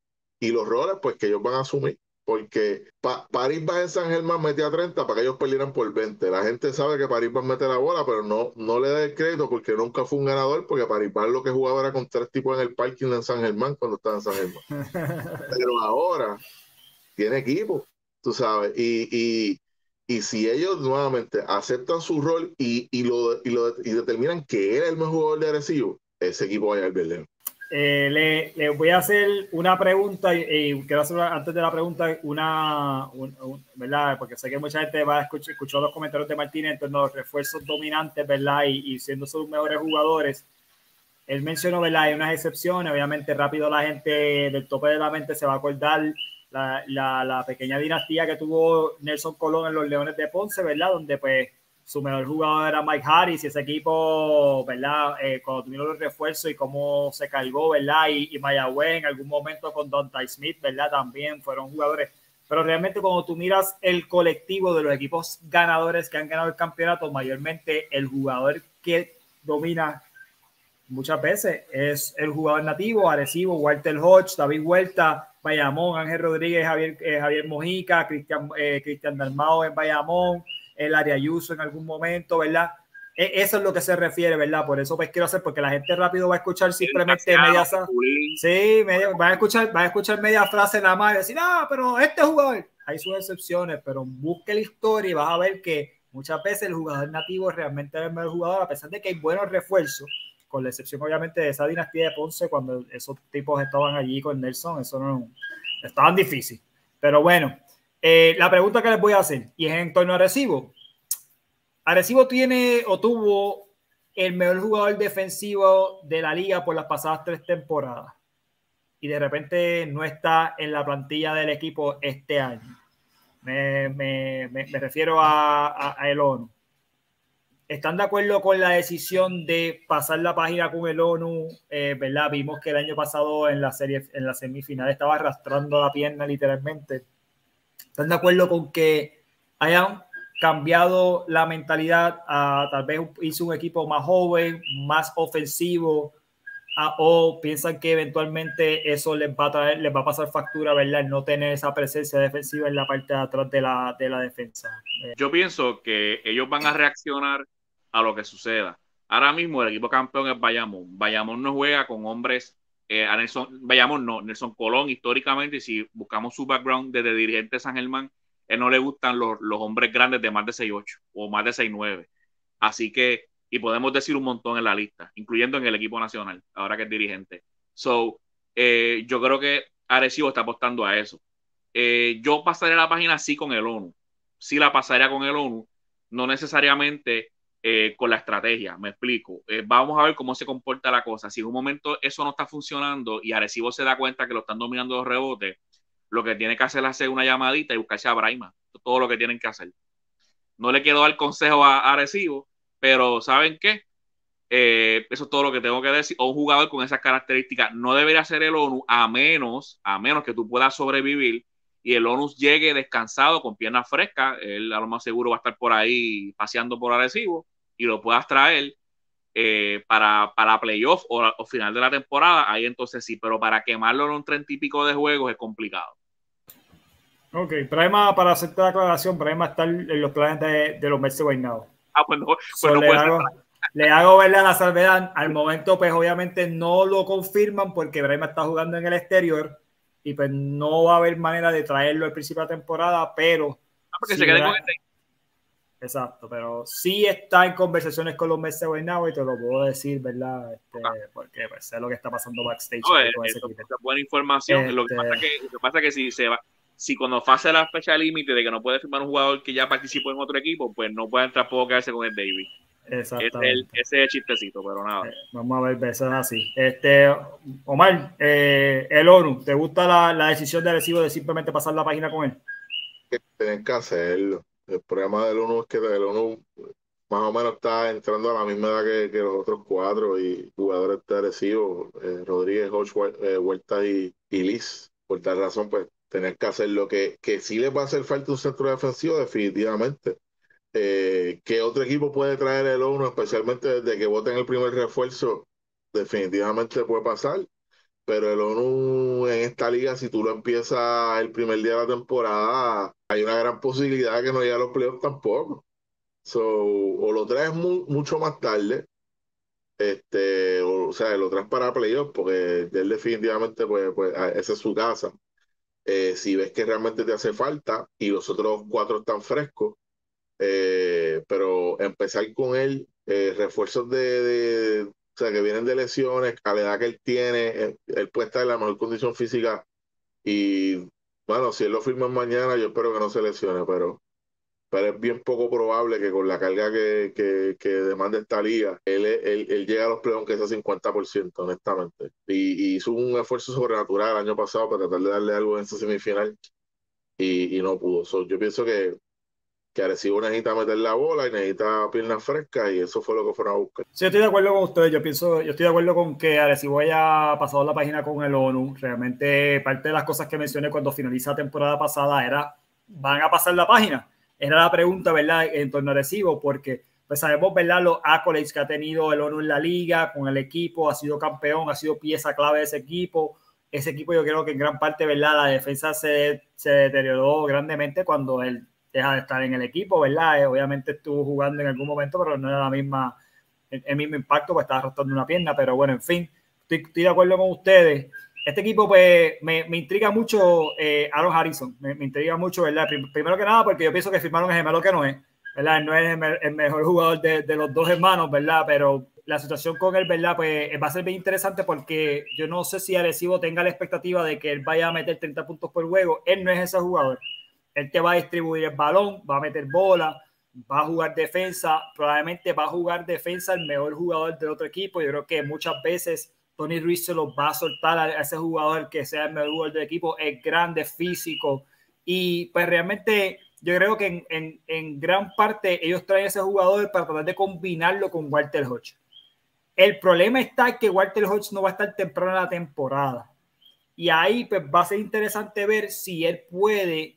Y los roles, pues que ellos van a asumir. Porque pa París va en San Germán metía treinta para que ellos perdieran por veinte. La gente sabe que París va a meter la bola, pero no, no le da el crédito porque nunca fue un ganador, porque París va lo que jugaba era con tres tipos en el parking en San Germán cuando estaba en San Germán. Pero ahora tiene equipo, tú sabes. Y, y, y si ellos nuevamente aceptan su rol y, y, lo, y, lo, y determinan que él es el mejor jugador de Arecibo, ese equipo va a ir al Belén. Eh, le, le voy a hacer una pregunta y, y quiero hacer una, antes de la pregunta una, un, un, ¿verdad? Porque sé que mucha gente va a escuchar, escuchar los comentarios de Martínez en torno a los refuerzos dominantes, ¿verdad? Y, y siendo sus mejores jugadores. Él mencionó, ¿verdad? Hay unas excepciones, obviamente rápido la gente del tope de la mente se va a acordar la, la, la pequeña dinastía que tuvo Nelson Colón en los Leones de Ponce, ¿verdad? Donde pues su mejor jugador era Mike Harris y ese equipo, ¿verdad? Eh, cuando tuvieron los refuerzos y cómo se cargó, ¿verdad? Y, y Mayagüez en algún momento con Donta Smith, ¿verdad? También fueron jugadores. Pero realmente cuando tú miras el colectivo de los equipos ganadores que han ganado el campeonato, mayormente el jugador que domina muchas veces es el jugador nativo, Arecibo, Walter Hodge, David Huerta, Bayamón, Ángel Rodríguez, Javier, eh, Javier Mojica, Cristian, eh, Cristian Dalmao en Bayamón, el Área Ayuso en algún momento, ¿verdad? E eso es lo que se refiere, ¿verdad? Por eso pues quiero hacer, porque la gente rápido va a escuchar simplemente media frase. Sí, media, va a escuchar, va a escuchar media frase nada más y decir, ah, pero este jugador, hay sus excepciones, pero busque la historia y vas a ver que muchas veces el jugador nativo realmente es el mejor jugador, a pesar de que hay buenos refuerzos, con la excepción obviamente de esa dinastía de Ponce, cuando esos tipos estaban allí con Nelson, eso no, estaban difícil. Pero bueno, eh, la pregunta que les voy a hacer, y es en torno a Arecibo. Arecibo tiene o tuvo el mejor jugador defensivo de la liga por las pasadas tres temporadas, y de repente no está en la plantilla del equipo este año. Me, me, me, me refiero a, a, a el ONU. ¿Están de acuerdo con la decisión de pasar la página con el ONU? Eh, ¿verdad? Vimos que el año pasado en la serie, en la semifinal estaba arrastrando la pierna literalmente. ¿Están de acuerdo con que hayan cambiado la mentalidad a tal vez hizo un equipo más joven, más ofensivo, a, o piensan que eventualmente eso les va a traer, les va a pasar factura, ¿verdad? El no tener esa presencia defensiva en la parte de atrás de la, de la defensa? Eh. Yo pienso que ellos van a reaccionar a lo que suceda. Ahora mismo el equipo campeón es Bayamón. Bayamón no juega con hombres, eh, a Nelson, Bayamón no, Nelson Colón históricamente, y si buscamos su background desde dirigente de San Germán, él no le gustan los, los hombres grandes de más de seis ocho o más de seis nueve. Así que, y podemos decir un montón en la lista, incluyendo en el equipo nacional, ahora que es dirigente. So, eh, yo creo que Arecibo está apostando a eso. Eh, yo pasaré la página sí con el ONU. Sí la pasaría con el ONU, no necesariamente eh, con la estrategia, me explico. Eh, vamos a ver cómo se comporta la cosa. Si en un momento eso no está funcionando y Arecibo se da cuenta que lo están dominando los rebotes, lo que tiene que hacer es hacer una llamadita y buscarse a Braima. Todo lo que tienen que hacer. No le quiero dar consejo a, a Arecibo, pero ¿saben qué? Eh, eso es todo lo que tengo que decir. O un jugador con esas características no debería ser el ONU, a menos, a menos que tú puedas sobrevivir y el ONU llegue descansado, con piernas frescas. Él a lo más seguro va a estar por ahí paseando por Arecibo y lo puedas traer eh, para, para playoff o, o final de la temporada. Ahí entonces sí, pero para quemarlo en un treinta y pico de juegos es complicado. Ok, Braima, para hacerte la aclaración, Braima está en los planes de, de los Mets de Guaynabo. Ah, pues no, pues so, no puede hago... ser le hago ver la salvedad. Al momento, pues obviamente no lo confirman porque Brahma está jugando en el exterior y pues no va a haber manera de traerlo al principio de la temporada, pero... No, porque sí, se queden Bra- con el Exacto, pero sí está en conversaciones con los Mets Guaynabo y te lo puedo decir, ¿verdad? Este, porque pues, sé lo que está pasando backstage no, ahí eh, con ese eso, equipo. eso es buena información. Lo que Este, pasa es que, lo que pasa es que si se va, si cuando pase la fecha límite de que no puede firmar un jugador que ya participó en otro equipo, pues no puede entrar, puedo quedarse con el David. Ese es el, exactamente. ese es el chistecito, pero nada. Eh, vamos a ver, eso es así. Este, Omar, eh, el ONU, ¿te gusta la, la decisión de Arecibo de simplemente pasar la página con él? Que tienen que hacerlo. El problema del uno es que el uno más o menos está entrando a la misma edad que, que los otros cuatro y jugadores de Arecibo, eh, Rodríguez, Hodge, eh, Huerta y, y Liz. Por tal razón, pues tener que hacer lo que, que sí les va a hacer falta un centro defensivo, definitivamente. Eh, ¿qué otro equipo puede traer el uno, especialmente desde que voten el primer refuerzo? Definitivamente puede pasar. Pero el ONU en esta liga, si tú lo empiezas el primer día de la temporada, hay una gran posibilidad que no llegue a los playoffs tampoco. So, o lo traes mu- mucho más tarde, este, o, o sea, lo traes para playoffs, porque él definitivamente, pues, pues a- esa es su casa. Eh, si ves que realmente te hace falta y los otros cuatro están frescos, eh, pero empezar con él, eh, refuerzos de, de- o sea, que vienen de lesiones, a la edad que él tiene, él, él puede estar en la mejor condición física y, bueno, si él lo firma mañana, yo espero que no se lesione, pero, pero es bien poco probable que con la carga que, que, que demanda esta liga, él, él, él llegue a los playoffs que sea cincuenta por ciento, honestamente. Y, y hizo un esfuerzo sobrenatural el año pasado para tratar de darle algo en esa semifinal y, y no pudo. So, yo pienso que que Arecibo necesita meter la bola y necesita piernas frescas y eso fue lo que fueron a buscar. Sí, estoy de acuerdo con ustedes. Yo pienso, yo estoy de acuerdo con que Arecibo haya pasado la página con el ONU. Realmente, parte de las cosas que mencioné cuando finaliza la temporada pasada era, ¿van a pasar la página? Era la pregunta, ¿verdad?, en torno a Arecibo, porque pues sabemos, ¿verdad?, los accolades que ha tenido el ONU en la liga, con el equipo, ha sido campeón, ha sido pieza clave de ese equipo. Ese equipo yo creo que en gran parte, ¿verdad?, la defensa se, se deterioró grandemente cuando él deja de estar en el equipo, ¿verdad? Eh, obviamente estuvo jugando en algún momento, pero no era la misma, el, el mismo impacto, pues estaba arrastrando una pierna, pero bueno, en fin, estoy, estoy de acuerdo con ustedes. Este equipo, pues, me, me intriga mucho eh, Aaron Harrison, me, me intriga mucho, ¿verdad? Primero que nada, porque yo pienso que firmaron el gemelo que no es, ¿verdad? Él no es el, el mejor jugador de, de los dos hermanos, ¿verdad? Pero la situación con él, ¿verdad? Pues va a ser bien interesante porque yo no sé si Arecibo tenga la expectativa de que él vaya a meter treinta puntos por juego. Él no es ese jugador. Él te va a distribuir el balón, va a meter bola, va a jugar defensa, probablemente va a jugar defensa el mejor jugador del otro equipo. Yo creo que muchas veces Tony Ruiz se los va a soltar a ese jugador que sea el mejor jugador del equipo. Es grande, físico y pues realmente yo creo que en, en, en gran parte ellos traen ese jugador para tratar de combinarlo con Walter Hodge. El problema está que Walter Hodge no va a estar temprano en la temporada y ahí pues va a ser interesante ver si él puede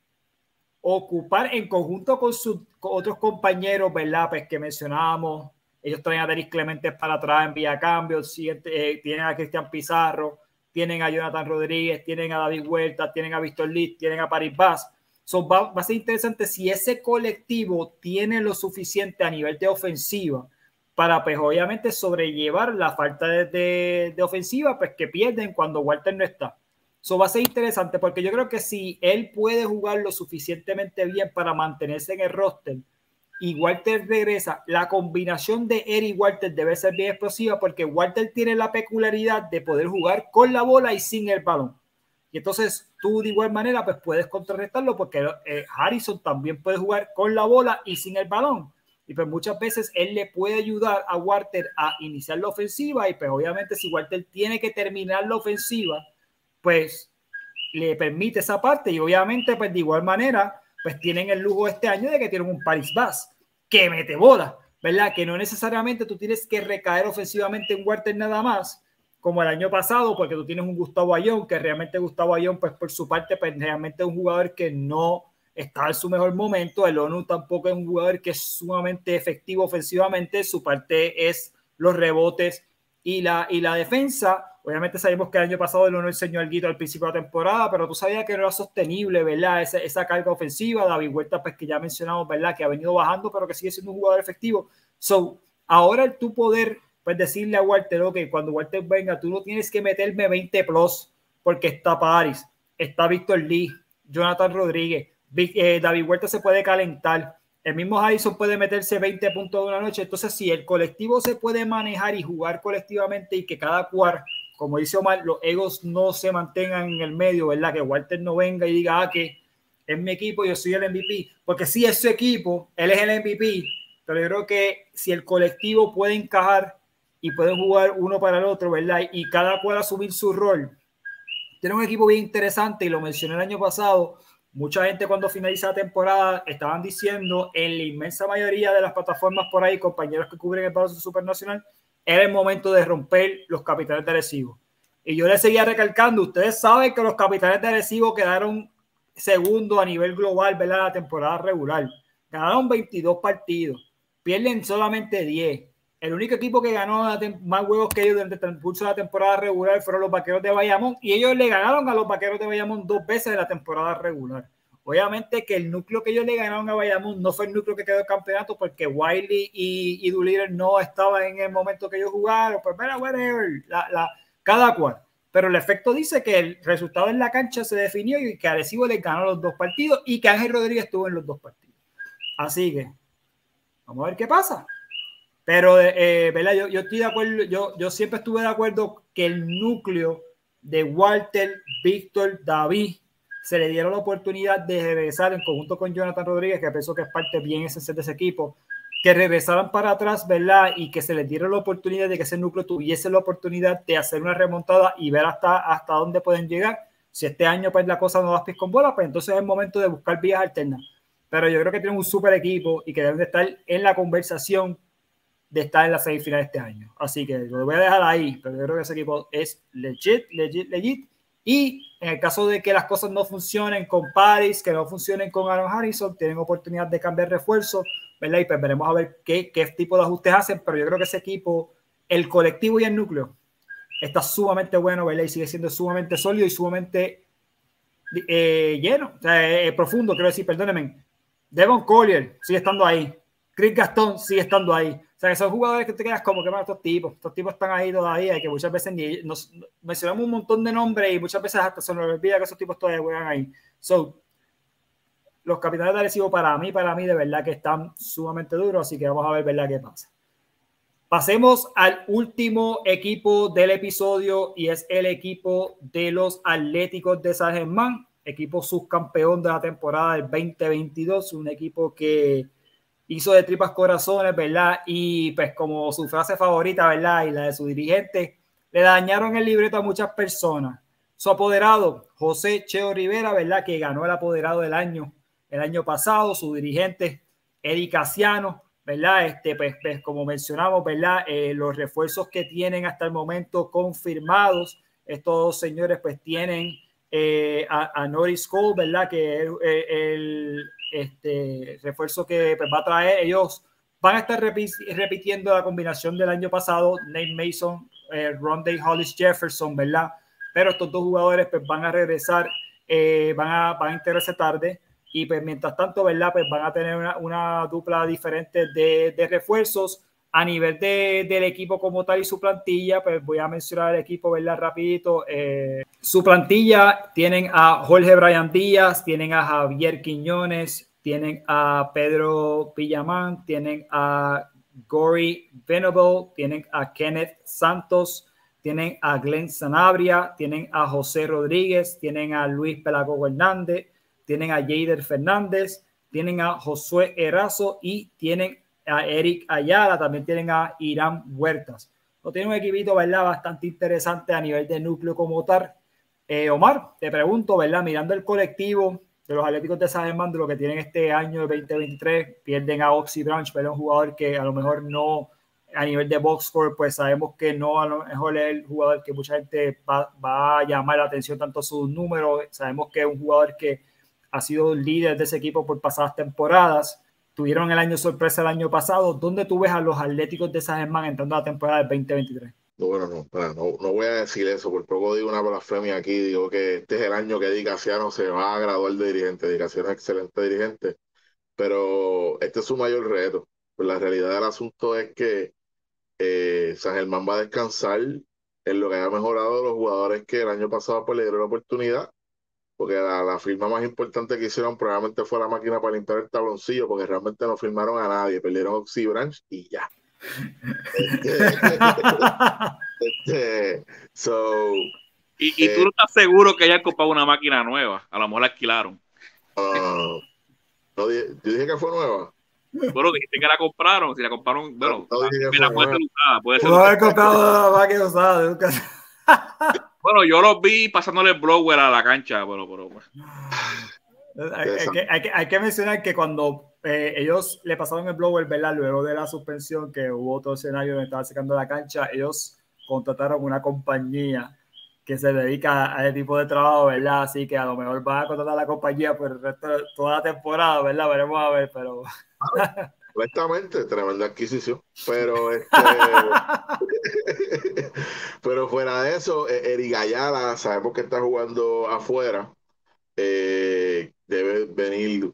ocupar en conjunto con sus con otros compañeros, ¿verdad? Pues que mencionábamos, ellos traen a Denis Clemente para atrás en vía cambio, eh, tienen a Cristian Pizarro, tienen a Jonathan Rodríguez, tienen a David Huerta, tienen a Víctor Liz, tienen a Paris Bass. So, va, va a ser interesante si ese colectivo tiene lo suficiente a nivel de ofensiva para, pues, obviamente, sobrellevar la falta de, de, de ofensiva, pues, que pierden cuando Walter no está. Eso va a ser interesante porque yo creo que si él puede jugar lo suficientemente bien para mantenerse en el roster y Walter regresa, la combinación de él y Walter debe ser bien explosiva porque Walter tiene la peculiaridad de poder jugar con la bola y sin el balón. Y entonces tú de igual manera pues puedes contrarrestarlo porque eh, Harrison también puede jugar con la bola y sin el balón. Y pues muchas veces él le puede ayudar a Walter a iniciar la ofensiva y pues obviamente si Walter tiene que terminar la ofensiva, pues le permite esa parte y obviamente pues de igual manera pues tienen el lujo este año de que tienen un Paris Bass que mete bola, ¿verdad? Que no necesariamente tú tienes que recaer ofensivamente en Walter nada más como el año pasado porque tú tienes un Gustavo Ayón que realmente Gustavo Ayón pues por su parte pues realmente es un jugador que no está en su mejor momento. El ONU tampoco es un jugador que es sumamente efectivo ofensivamente, su parte es los rebotes y la, y la defensa. Obviamente sabemos que el año pasado el ONU enseñó algo al principio de la temporada, pero tú sabías que no era sostenible, ¿verdad? Esa, esa carga ofensiva. David Huerta, pues que ya mencionamos, ¿verdad? Que ha venido bajando, pero que sigue siendo un jugador efectivo. So, Ahora el tu poder, pues decirle a Walter, ok, cuando Walter venga, tú no tienes que meterme veinte plus, porque está Paris, está Víctor Lee, Jonathan Rodríguez, eh, David Huerta se puede calentar, el mismo Harrison puede meterse veinte puntos de una noche. Entonces, si el colectivo se puede manejar y jugar colectivamente y que cada cual, como dice Omar, los egos no se mantengan en el medio, ¿verdad? Que Walter no venga y diga, ah, que es mi equipo, yo soy el M V P, porque sí es su equipo, él es el M V P, pero yo creo que si el colectivo puede encajar y pueden jugar uno para el otro, ¿verdad? Y cada cual asumir su rol. Tiene un equipo bien interesante y lo mencioné el año pasado. Mucha gente cuando finaliza la temporada estaban diciendo en la inmensa mayoría de las plataformas por ahí, compañeros que cubren el baloncesto supernacional, era el momento de romper los Capitanes de Arecibo. Y yo les seguía recalcando, ustedes saben que los Capitanes de Arecibo quedaron segundo a nivel global, ¿verdad? La temporada regular. Ganaron veintidós partidos, pierden solamente diez. El único equipo que ganó más juegos que ellos durante el transcurso de la temporada regular fueron los Vaqueros de Bayamón, y ellos le ganaron a los Vaqueros de Bayamón dos veces en la temporada regular. Obviamente que el núcleo que ellos le ganaron a Bayamón no fue el núcleo que quedó el campeonato, porque Wiley y, y Doolittle no estaban en el momento que ellos jugaron. Pues mira, whatever, la, la, cada cual. Pero el efecto dice que el resultado en la cancha se definió y que Arecibo le ganó los dos partidos y que Ángel Rodríguez estuvo en los dos partidos. Así que vamos a ver qué pasa. Pero, eh, ¿verdad? Yo, yo estoy de acuerdo, yo, yo siempre estuve de acuerdo que el núcleo de Walter, Víctor, David, se le dieron la oportunidad de regresar en conjunto con Jonathan Rodríguez, que pienso que es parte bien esencial de ese equipo, que regresaran para atrás, ¿verdad? Y que se les diera la oportunidad de que ese núcleo tuviese la oportunidad de hacer una remontada y ver hasta, hasta dónde pueden llegar. Si este año pues la cosa no da pies con bola, pues entonces es el momento de buscar vías alternas. Pero yo creo que tienen un súper equipo y que deben de estar en la conversación de estar en la semifinal este año. Así que lo voy a dejar ahí, pero yo creo que ese equipo es legit, legit, legit. Y en el caso de que las cosas no funcionen con Paris, que no funcionen con Aaron Harrison, tienen oportunidad de cambiar refuerzo, ¿verdad? Y pues veremos a ver qué, qué tipo de ajustes hacen, pero yo creo que ese equipo, el colectivo y el núcleo, está sumamente bueno, ¿verdad? Y sigue siendo sumamente sólido y sumamente eh, lleno, o sea, eh, profundo, quiero decir, perdónenme. Devon Collier sigue estando ahí. Chris Gastón sigue estando ahí. O sea, que son jugadores que te quedas como que más estos tipos. Estos tipos están ahí todavía y que muchas veces ni, nos mencionamos un montón de nombres y muchas veces hasta se nos olvida que esos tipos todavía juegan ahí. So, los Capitanes de Arecibo para mí, para mí de verdad que están sumamente duros, así que vamos a ver, ¿verdad?, qué pasa. Pasemos al último equipo del episodio y es el equipo de los Atléticos de San Germán, equipo subcampeón de la temporada del veinte veintidós, un equipo que hizo de tripas corazones, ¿verdad? Y pues como su frase favorita, ¿verdad? Y la de su dirigente, le dañaron el libreto a muchas personas. Su apoderado, José Cheo Rivera, ¿verdad? Que ganó el apoderado del año el año pasado. Su dirigente, Eddie Casiano, ¿verdad? Este, pues, pues como mencionamos, ¿verdad? Eh, los refuerzos que tienen hasta el momento confirmados, estos dos señores pues tienen eh, a, a Norris Cole, ¿verdad? Que es el, el este refuerzo que pues, va a traer. Ellos van a estar repi repitiendo la combinación del año pasado, Nate Mason, eh, Rondé Hollis Jefferson, ¿verdad? Pero estos dos jugadores pues, van a regresar, eh, van, a, van a integrarse tarde y pues mientras tanto, ¿verdad? Pues van a tener una, una dupla diferente de, de refuerzos a nivel de, del equipo como tal y su plantilla. Pues voy a mencionar el equipo, ¿verdad? Rapidito. Eh, su plantilla tienen a Jorge Brian Díaz, tienen a Javier Quiñones, tienen a Pedro Villamán, tienen a Gory Venable, tienen a Kenneth Santos, tienen a Glenn Sanabria, tienen a José Rodríguez, tienen a Luis Pelago Hernández, tienen a Jader Fernández, tienen a Josué Erazo y tienen a Eric Ayala, también tienen a Irán Huertas. No tiene un equipito, ¿verdad?, bastante interesante a nivel de núcleo como tal. Eh, Omar, te pregunto, ¿verdad?, mirando el colectivo de los Atléticos de San Germán, de lo que tienen este año de veinte veintitrés, pierden a Oxy Branch, pero un jugador que a lo mejor no, a nivel de box score, pues sabemos que no, a lo mejor es el jugador que mucha gente va, va a llamar la atención, tanto sus números. Sabemos que es un jugador que ha sido líder de ese equipo por pasadas temporadas. Tuvieron el año sorpresa el año pasado. ¿Dónde tú ves a los Atléticos de San Germán entrando a la temporada del veinte veintitrés? No, bueno, no, no, no voy a decir eso, por poco digo una blasfemia aquí, digo que este es el año que Eddie Casiano se va a graduar de dirigente. Eddie Casiano es excelente dirigente, pero este es su mayor reto. Pues la realidad del asunto es que Eh, San Germán va a descansar en lo que haya mejorado de los jugadores que el año pasado pues, le dieron la oportunidad, porque la, la firma más importante que hicieron probablemente fue la máquina para limpiar el tabloncillo, porque realmente no firmaron a nadie, perdieron a Oxy Branch y ya. Este, este, so, Y, y tú eh, no estás seguro que hayan comprado una máquina nueva. A lo mejor la alquilaron. uh, no, yo dije que fue nueva. Bueno, dijiste que la compraron. Si la compraron, No, bueno, no dije que mira, fue puede ser nueva. usada. Puede ser Pudo haber usada. comprado una máquina usada de un caso. Bueno, yo los vi pasándole el blower a la cancha, pero, pero pues. Hay que, hay, que, hay que mencionar que cuando eh, ellos le pasaron el blower, ¿verdad? Luego de la suspensión, que hubo otro escenario donde estaba secando la cancha, ellos contrataron una compañía que se dedica a ese tipo de trabajo, ¿verdad? Así que a lo mejor van a contratar a la compañía por el resto de toda la temporada, ¿verdad? Veremos a ver, pero... Honestamente, tremenda adquisición. Pero este pero fuera de eso, eh, Eric Ayala, sabemos que está jugando afuera. Eh, debe venir,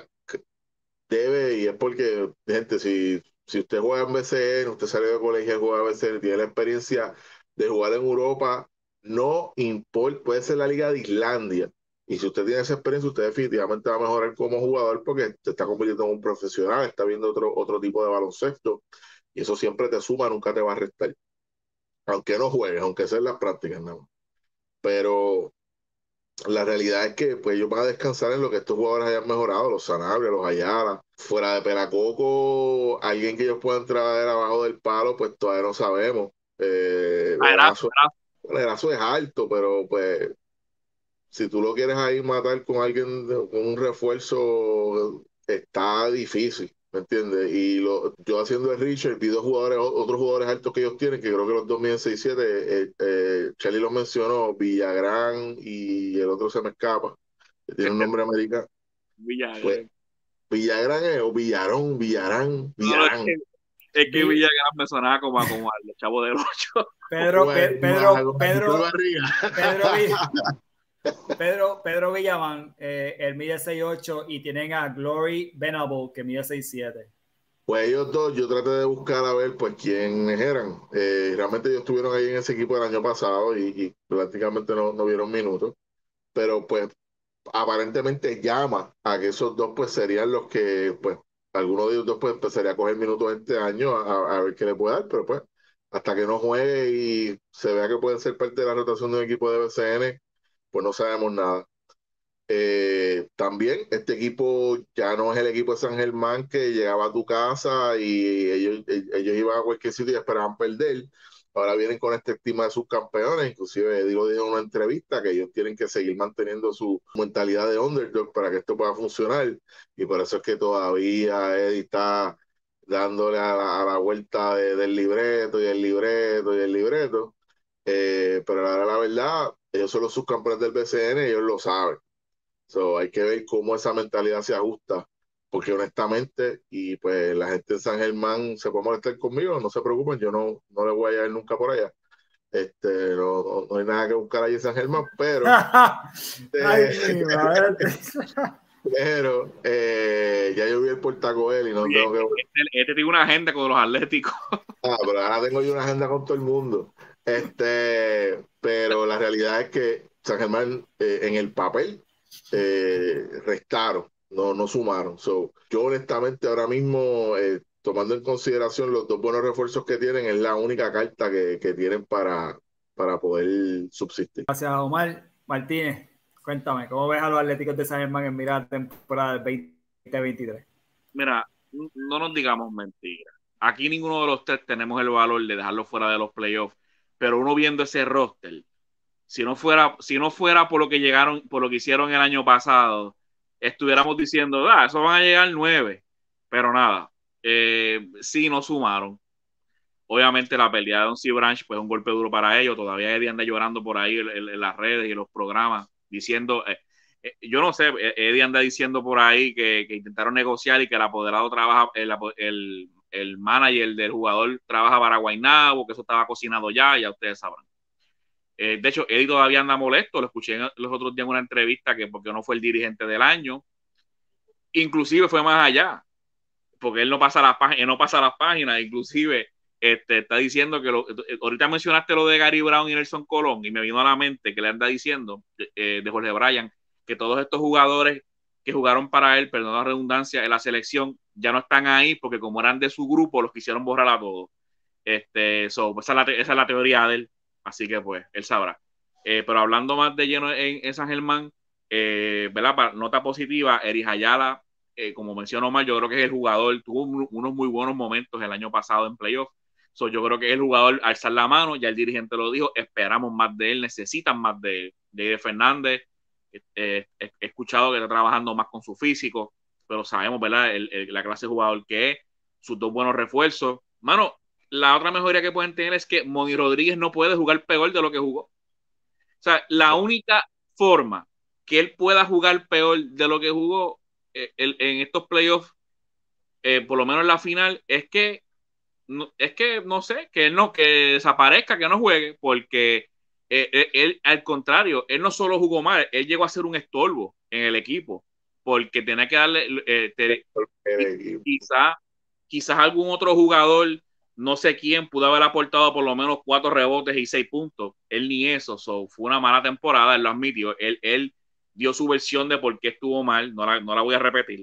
debe, y es porque, gente, si, si usted juega en B C N, usted salió de colegio y juega en B C N, tiene la experiencia de jugar en Europa, no importa, puede ser la Liga de Islandia. Y si usted tiene esa experiencia, usted definitivamente va a mejorar como jugador porque se está convirtiendo en un profesional, está viendo otro, otro tipo de baloncesto. Y eso siempre te suma, nunca te va a restar. Aunque no juegues, aunque sea en las prácticas, nada más. Pero la realidad es que pues ellos van a descansar en lo que estos jugadores hayan mejorado, los Sanabria, los Ayala. Fuera de Peracoco, alguien que ellos puedan traer abajo del palo, pues todavía no sabemos. Eh, Ah, era, Erazo, era, Erazo es alto, pero pues si tú lo quieres ahí matar con alguien, de- con un refuerzo, está difícil, ¿me entiendes? Y lo, yo haciendo el Richard, vi dos jugadores, o- otros jugadores altos que ellos tienen, que creo que los dos miden seis siete, eh, eh, Charlie los mencionó, Villagrán y el otro se me escapa, que tiene un nombre americano. Pues Villagrán. Villagrán es, o Villarón, Villarán, No, no, es Villarán. que, es que Villagrán me sonaba como, como al Chavo del Ocho. Pedro, Pe- Bueno, Pedro, Pedro Pedro, Barriga. Pedro, Vill- Pedro, Pedro Villaman, eh, él mide seis ocho y tienen a Glory Venable que mide seis siete. Pues ellos dos, yo traté de buscar a ver pues quiénes eran. Eh, realmente ellos estuvieron ahí en ese equipo el año pasado y, y prácticamente no, no vieron minutos. Pero pues aparentemente llama a que esos dos pues serían los que pues alguno de ellos dos pues empezaría a coger minutos este año a, a ver qué le puede dar, pero pues hasta que no juegue y se vea que pueden ser parte de la rotación de un equipo de B C N, pues no sabemos nada. Eh, también este equipo ya no es el equipo de San Germán que llegaba a tu casa y ellos, ellos iban a cualquier sitio y esperaban perder. Ahora vienen con esta estima de sus campeones, inclusive digo dijo en una entrevista que ellos tienen que seguir manteniendo su mentalidad de underdog para que esto pueda funcionar y por eso es que todavía Eddie está dándole a la, a la vuelta de, del libreto y el libreto y el libreto. Eh, pero la, la verdad, ellos son los subcampeones del B C N, ellos lo saben. So, hay que ver cómo esa mentalidad se ajusta, porque honestamente, y pues la gente de San Germán se puede molestar conmigo, no se preocupen, yo no, no le voy a ir nunca por allá. Este, no, no, no hay nada que buscar allí en San Germán, pero, Ay, eh, mi madre. pero eh, ya yo vi el Portacoel y no Oye, tengo que... este, este tiene una agenda con los atléticos. Ah, pero ahora tengo yo una agenda con todo el mundo. Este, pero la realidad es que San Germán eh, en el papel eh, restaron, no, no sumaron. So, yo honestamente ahora mismo, eh, tomando en consideración los dos buenos refuerzos que tienen, es la única carta que, que tienen para, para poder subsistir. Gracias, Omar Martínez. Cuéntame, ¿cómo ves a los Atléticos de San Germán en mirar la temporada del veinte veintitrés? Mira, no nos digamos mentiras. Aquí ninguno de los tres tenemos el valor de dejarlo fuera de los playoffs, pero uno viendo ese roster, si no fuera, si no fuera por lo que llegaron, por lo que hicieron el año pasado, estuviéramos diciendo, ah, eso van a llegar nueve, pero nada, eh, sí no sumaron. Obviamente la pelea de Don C. Branch pues es un golpe duro para ellos, todavía Eddie anda llorando por ahí en, en, en las redes y en los programas, diciendo, eh, eh, yo no sé, Eddie anda diciendo por ahí que, que intentaron negociar y que el apoderado trabaja, el, el, el manager del jugador trabaja para Guaynabo, que eso estaba cocinado ya, ya ustedes sabrán. Eh, de hecho, Eddie todavía anda molesto, lo escuché los otros días en una entrevista que porque no fue el dirigente del año, inclusive fue más allá, porque él no pasa las páginas, no pasa las páginas, inclusive este, está diciendo que lo, ahorita mencionaste lo de Gary Brown y Nelson Colón y me vino a la mente que le anda diciendo eh, de Jorge Bryan que todos estos jugadores que jugaron para él, perdón la redundancia, en la selección ya no están ahí porque como eran de su grupo los quisieron borrar a todos. Este, so, esa, es la, esa es la teoría de él, así que pues él sabrá. Eh, pero hablando más de lleno en, en San Germán, eh, ¿verdad? Para nota positiva, Eris Ayala, eh, como mencionó Omar, yo creo que es el jugador, tuvo un, unos muy buenos momentos el año pasado en playoff. So, yo creo que es el jugador alzar la mano, ya el dirigente lo dijo, esperamos más de él, necesitan más de, de Fernández. Eh, he escuchado que está trabajando más con su físico, pero sabemos, ¿verdad? El, el, la clase de jugador que es, sus dos buenos refuerzos. Mano, la otra mejoría que pueden tener es que Moni Rodríguez no puede jugar peor de lo que jugó. O sea, la única forma que él pueda jugar peor de lo que jugó eh, el, en estos playoffs, eh, por lo menos en la final, es que no, es que no sé, que él no, que desaparezca, que no juegue, porque eh, él, él, al contrario, él no solo jugó mal, él llegó a ser un estorbo en el equipo, porque tenía que darle, eh, te, quizás quizás algún otro jugador, no sé quién, pudo haber aportado por lo menos cuatro rebotes y seis puntos, él ni eso, so, fue una mala temporada, él lo admitió, él, él dio su versión de por qué estuvo mal, no la, no la voy a repetir,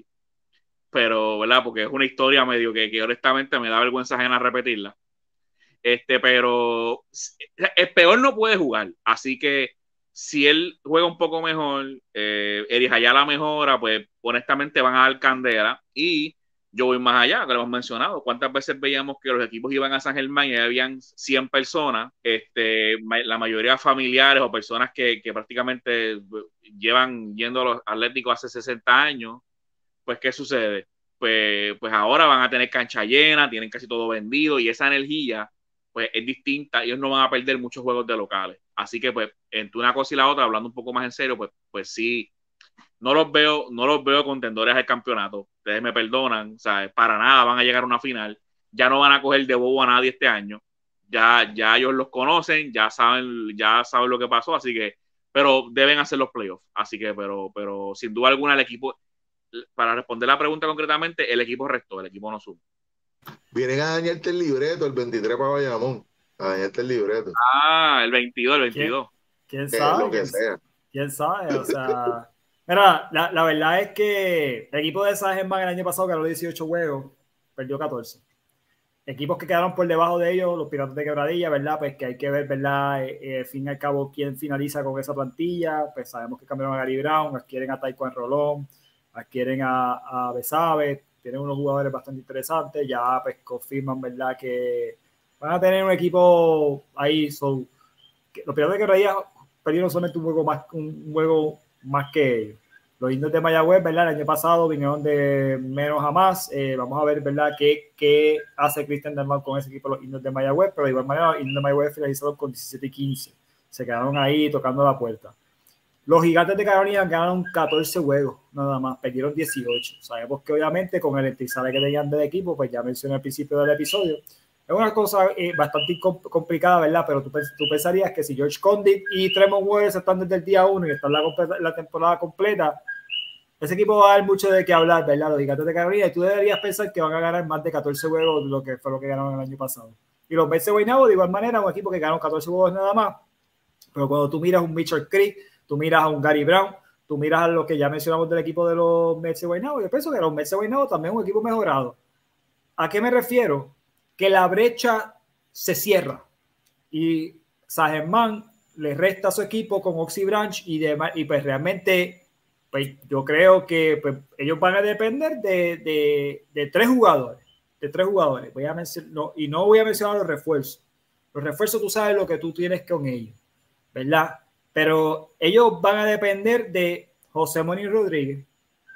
pero, ¿verdad? Porque es una historia medio que, que honestamente me da vergüenza ajena repetirla. Este, pero el peor no puede jugar, así que si él juega un poco mejor, eh, Eris Ayala mejora, pues honestamente van a dar candela. Y yo voy más allá, que lo hemos mencionado. ¿Cuántas veces veíamos que los equipos iban a San Germán y habían cien personas, este, la mayoría familiares o personas que, que prácticamente llevan yendo a los Atléticos hace sesenta años? Pues, ¿qué sucede? Pues, pues ahora van a tener cancha llena, tienen casi todo vendido y esa energía pues es distinta, ellos no van a perder muchos juegos de locales. Así que pues entre una cosa y la otra, hablando un poco más en serio, pues, pues sí, no los veo, no los veo contendores al campeonato. Ustedes me perdonan, o sea, para nada van a llegar a una final, ya no van a coger de bobo a nadie este año, ya, ya ellos los conocen, ya saben, ya saben lo que pasó, así que, pero deben hacer los playoffs, así que, pero, pero sin duda alguna el equipo, para responder la pregunta concretamente, el equipo restó, el equipo no sube. Vienen a dañarte el libreto el veintitrés para Bayamón, a dañarte el libreto. Ah, el veintidós, el veintidós. ¿Quién, quién sabe? Lo que sea. ¿Quién sabe? O sea, mira, la, la verdad es que el equipo de San Germán el año pasado ganó dieciocho juegos, perdió catorce. Equipos que quedaron por debajo de ellos, los Piratas de Quebradilla, ¿verdad? Pues que hay que ver, ¿verdad? Eh, al fin y al cabo, quién finaliza con esa plantilla. Pues sabemos que cambiaron a Gary Brown, adquieren a Taekwondo Rolón, adquieren a, a Besabe, tienen unos jugadores bastante interesantes, ya pues confirman, ¿verdad? Que van a tener un equipo ahí. So, que los Piratas de Quebradilla perdieron solamente un juego más, un juego más que ellos. Los Indios de Mayagüez, ¿verdad? El año pasado vinieron de menos a más. Eh, vamos a ver, ¿verdad? ¿Qué, qué hace Cristian Dalmau con ese equipo, los Indios de Mayagüez? Pero de igual manera, los Indios de Mayagüez finalizaron con diecisiete y quince. Se quedaron ahí tocando la puerta. Los Gigantes de Carolina ganaron catorce juegos, nada más. Perdieron dieciocho. Sabemos que obviamente con el entrizale que tenían del equipo, pues ya mencioné al principio del episodio, es una cosa eh, bastante complicada, ¿verdad? Pero tú, tú pensarías que si George Condit y Tremont Waters están desde el día uno y están la, la temporada completa, ese equipo va a dar mucho de qué hablar, ¿verdad? Los Gigantes de Carolina, y tú deberías pensar que van a ganar más de catorce juegos, lo que fue lo que ganaron el año pasado. Y los Mets de Guaynabo, de igual manera, un equipo que ganó catorce juegos nada más. Pero cuando tú miras a un Mitchell Creek, tú miras a un Gary Brown, tú miras a lo que ya mencionamos del equipo de los Mets de Guaynabo, yo pienso que los Mets de Guaynabo también es un equipo mejorado. ¿A qué me refiero? Que la brecha se cierra y San Germán le resta a su equipo con Oxy Branch y, de, y pues realmente pues yo creo que pues, ellos van a depender de, de, de tres jugadores de tres jugadores voy a mencionar, no, y no voy a mencionar los refuerzos los refuerzos tú sabes lo que tú tienes con ellos, ¿verdad? Pero ellos van a depender de José Moni Rodríguez,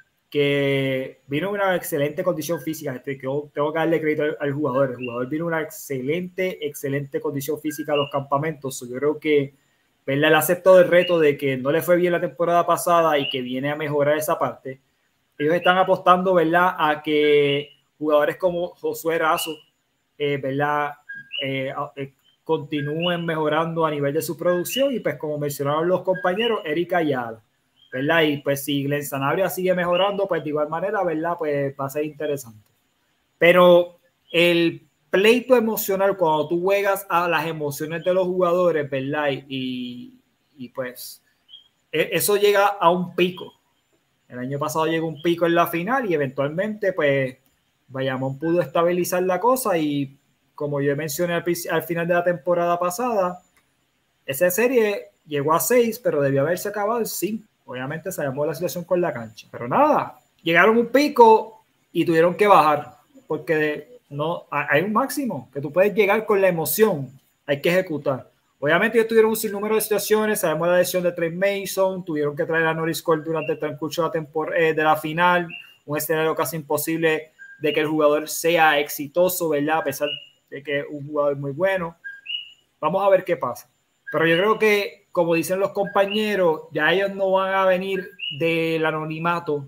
que vino en una excelente condición física. Tengo que darle crédito al, al jugador. El jugador vino en una excelente, excelente condición física a los campamentos. Yo creo que ¿verdad? Él aceptó el reto de que no le fue bien la temporada pasada y que viene a mejorar esa parte. Ellos están apostando, ¿verdad?, a que jugadores como Josué Razo, eh, ¿verdad?, eh, eh, continúen mejorando a nivel de su producción y pues como mencionaron los compañeros, Erika Ayala, ¿verdad? Y pues si Glenn Sanabria sigue mejorando, pues de igual manera, ¿verdad? Pues va a ser interesante. Pero el pleito emocional, cuando tú juegas a las emociones de los jugadores, ¿verdad? Y, y pues eso llega a un pico. El año pasado llegó un pico en la final y eventualmente pues Bayamón pudo estabilizar la cosa y como yo mencioné al, al final de la temporada pasada, esa serie llegó a seis, pero debió haberse acabado en cinco. Obviamente sabemos la situación con la cancha. Pero nada, llegaron un pico y tuvieron que bajar porque de, no, hay un máximo que tú puedes llegar con la emoción, hay que ejecutar. Obviamente ellos tuvieron un sinnúmero de situaciones, sabemos la lesión de Trey Mason, tuvieron que traer a Norris Cole durante el transcurso de la, tempor eh, de la final, un escenario casi imposible de que el jugador sea exitoso, ¿verdad? A pesar de que es un jugador muy bueno. Vamos a ver qué pasa. Pero yo creo que, como dicen los compañeros, ya ellos no van a venir del anonimato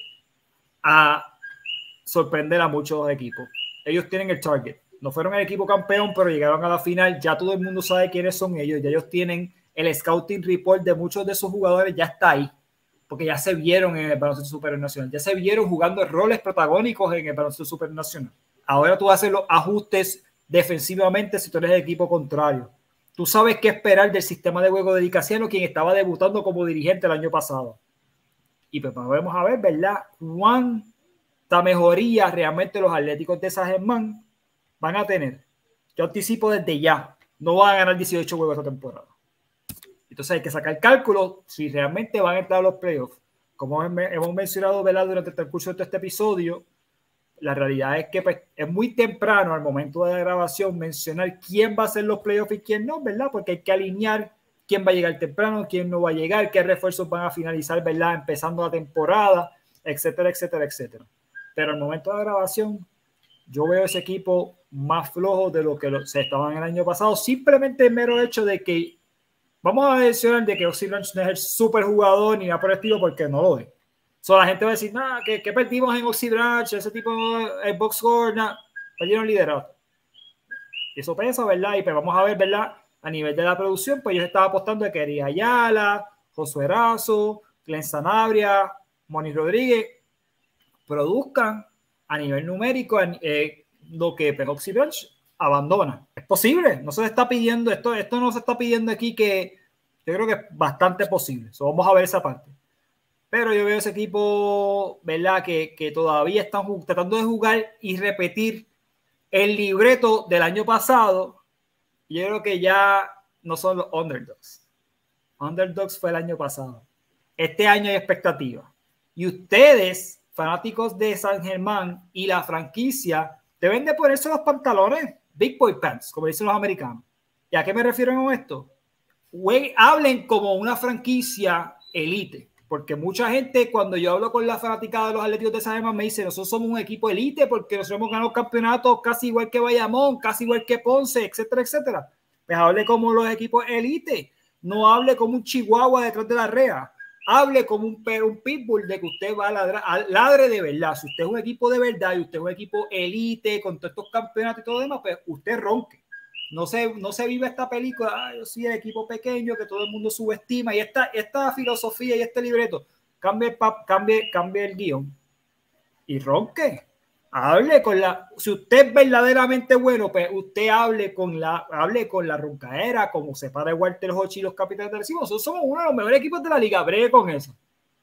a sorprender a muchos equipos. Ellos tienen el target. No fueron el equipo campeón, pero llegaron a la final. Ya todo el mundo sabe quiénes son ellos. Ya ellos tienen el scouting report de muchos de esos jugadores. Ya está ahí. Porque ya se vieron en el baloncesto supernacional. Ya se vieron jugando roles protagónicos en el baloncesto supernacional. Ahora tú haces los ajustes defensivamente si tú eres el equipo contrario. Tú sabes qué esperar del sistema de juego de Dicasiano, quien estaba debutando como dirigente el año pasado. Y pues vamos a ver, ¿verdad? Cuánta mejoría realmente los Atléticos de San Germán van a tener. Yo anticipo desde ya, no van a ganar dieciocho juegos esta temporada. Entonces hay que sacar cálculo si realmente van a entrar a los playoffs. Como hemos mencionado, ¿verdad? Durante el transcurso de este episodio, la realidad es que pues, es muy temprano al momento de la grabación mencionar quién va a hacer los playoffs y quién no, ¿verdad? Porque hay que alinear quién va a llegar temprano, quién no va a llegar, qué refuerzos van a finalizar, ¿verdad? Empezando la temporada, etcétera, etcétera, etcétera. Pero al momento de la grabación, yo veo ese equipo más flojo de lo que lo, se estaban el año pasado, simplemente el mero hecho de que, vamos a mencionar de que Oxy Lunch no es el super jugador ni nada por el estilo, porque no lo es. So, la gente va a decir, nada, que, que perdimos en Oxy Branch, ese tipo de box score, nada, perdieron liderato. Y eso pesa, ¿verdad? Y pues vamos a ver, ¿verdad? A nivel de la producción, pues yo estaba apostando de que Eris Ayala, Josué Erazo, Glenn Sanabria, Moni Rodríguez produzcan a nivel numérico eh, lo que Oxy Branch abandona. Es posible, no se está pidiendo, esto, esto no se está pidiendo aquí, que yo creo que es bastante posible. So, vamos a ver esa parte. Pero yo veo ese equipo, ¿verdad? Que, que todavía están tratando de jugar y repetir el libreto del año pasado. Yo creo que ya no son los underdogs. Underdogs fue el año pasado. Este año hay expectativa. Y ustedes, fanáticos de San Germán y la franquicia, deben de ponerse los pantalones Big Boy Pants, como dicen los americanos. ¿Y a qué me refiero con esto? Wey, hablen como una franquicia elite. Porque mucha gente, cuando yo hablo con la fanática de los Atléticos de San Germán, me dice, nosotros somos un equipo elite porque nosotros hemos ganado campeonatos casi igual que Bayamón, casi igual que Ponce, etcétera, etcétera. Pues hable como los equipos elite. No hable como un chihuahua detrás de la rea. Hable como un, un pitbull de que usted va a ladrar, a, ladre de verdad. Si usted es un equipo de verdad y usted es un equipo elite con todos estos campeonatos y todo lo demás, pues usted ronque. No se, no se vive esta película, ah, yo soy el equipo pequeño que todo el mundo subestima, y esta, esta filosofía y este libreto, cambie, cambie, cambie el guión y ronque. Hable con la, si usted es verdaderamente bueno, pues usted hable con la, hable con la roncaera, como se para Walter Hochi y los Capitanes de Arecibo. Nosotros somos uno de los mejores equipos de la liga, bregue con eso.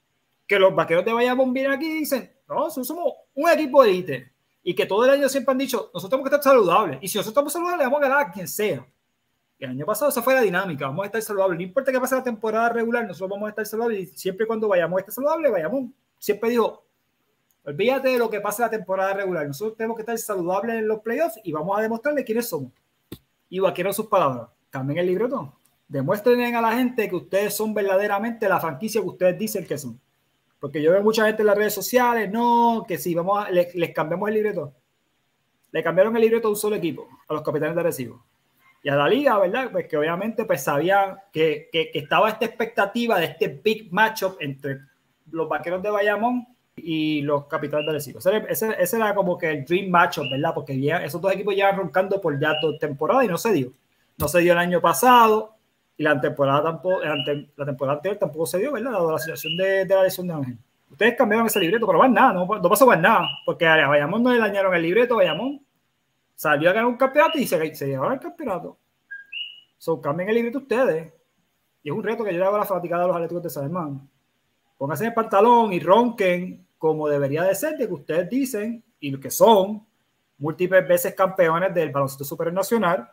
Que los Vaqueros de Bayamón vienen aquí y dicen, no, nosotros somos un equipo de élite. Y que todo el año siempre han dicho, nosotros tenemos que estar saludables. Y si nosotros estamos saludables, vamos a ganar a quien sea. Y el año pasado esa fue la dinámica. Vamos a estar saludables. No importa qué pase la temporada regular, nosotros vamos a estar saludables. Y siempre cuando vayamos a estar saludables, vayamos. Siempre dijo, olvídate de lo que pase la temporada regular. Nosotros tenemos que estar saludables en los playoffs y vamos a demostrarle quiénes somos. Y vaqueros sus palabras. Cambien el libreto. Demuestren a la gente que ustedes son verdaderamente la franquicia que ustedes dicen que son. Porque yo veo mucha gente en las redes sociales, no, que si vamos a, les, les cambiamos el libreto. Le cambiaron el libreto a un solo equipo, a los Capitanes de Arecibo. Y a la liga, ¿verdad? Pues que obviamente pues sabían que, que, que estaba esta expectativa de este big matchup entre los Vaqueros de Bayamón y los Capitanes de Arecibo. Ese, ese, ese era como que el dream matchup, ¿verdad? Porque ya, esos dos equipos llevan roncando por ya toda temporada y no se dio. No se dio el año pasado. Y la temporada tampoco, la temporada anterior tampoco se dio, ¿verdad? Dado la situación de, de la lesión de Ángel. Ustedes cambiaron ese libreto, pero más nada, no, no pasó más nada, porque a Bayamón no le dañaron el libreto, Bayamón salió a ganar un campeonato y se, se llevaron el campeonato. So, cambien el libreto ustedes. Y es un reto que yo le hago a la fanaticada de los Atléticos de San Germán. Pónganse en el pantalón y ronquen como debería de ser, de que ustedes dicen, y lo que son, múltiples veces campeones del baloncesto superior nacional.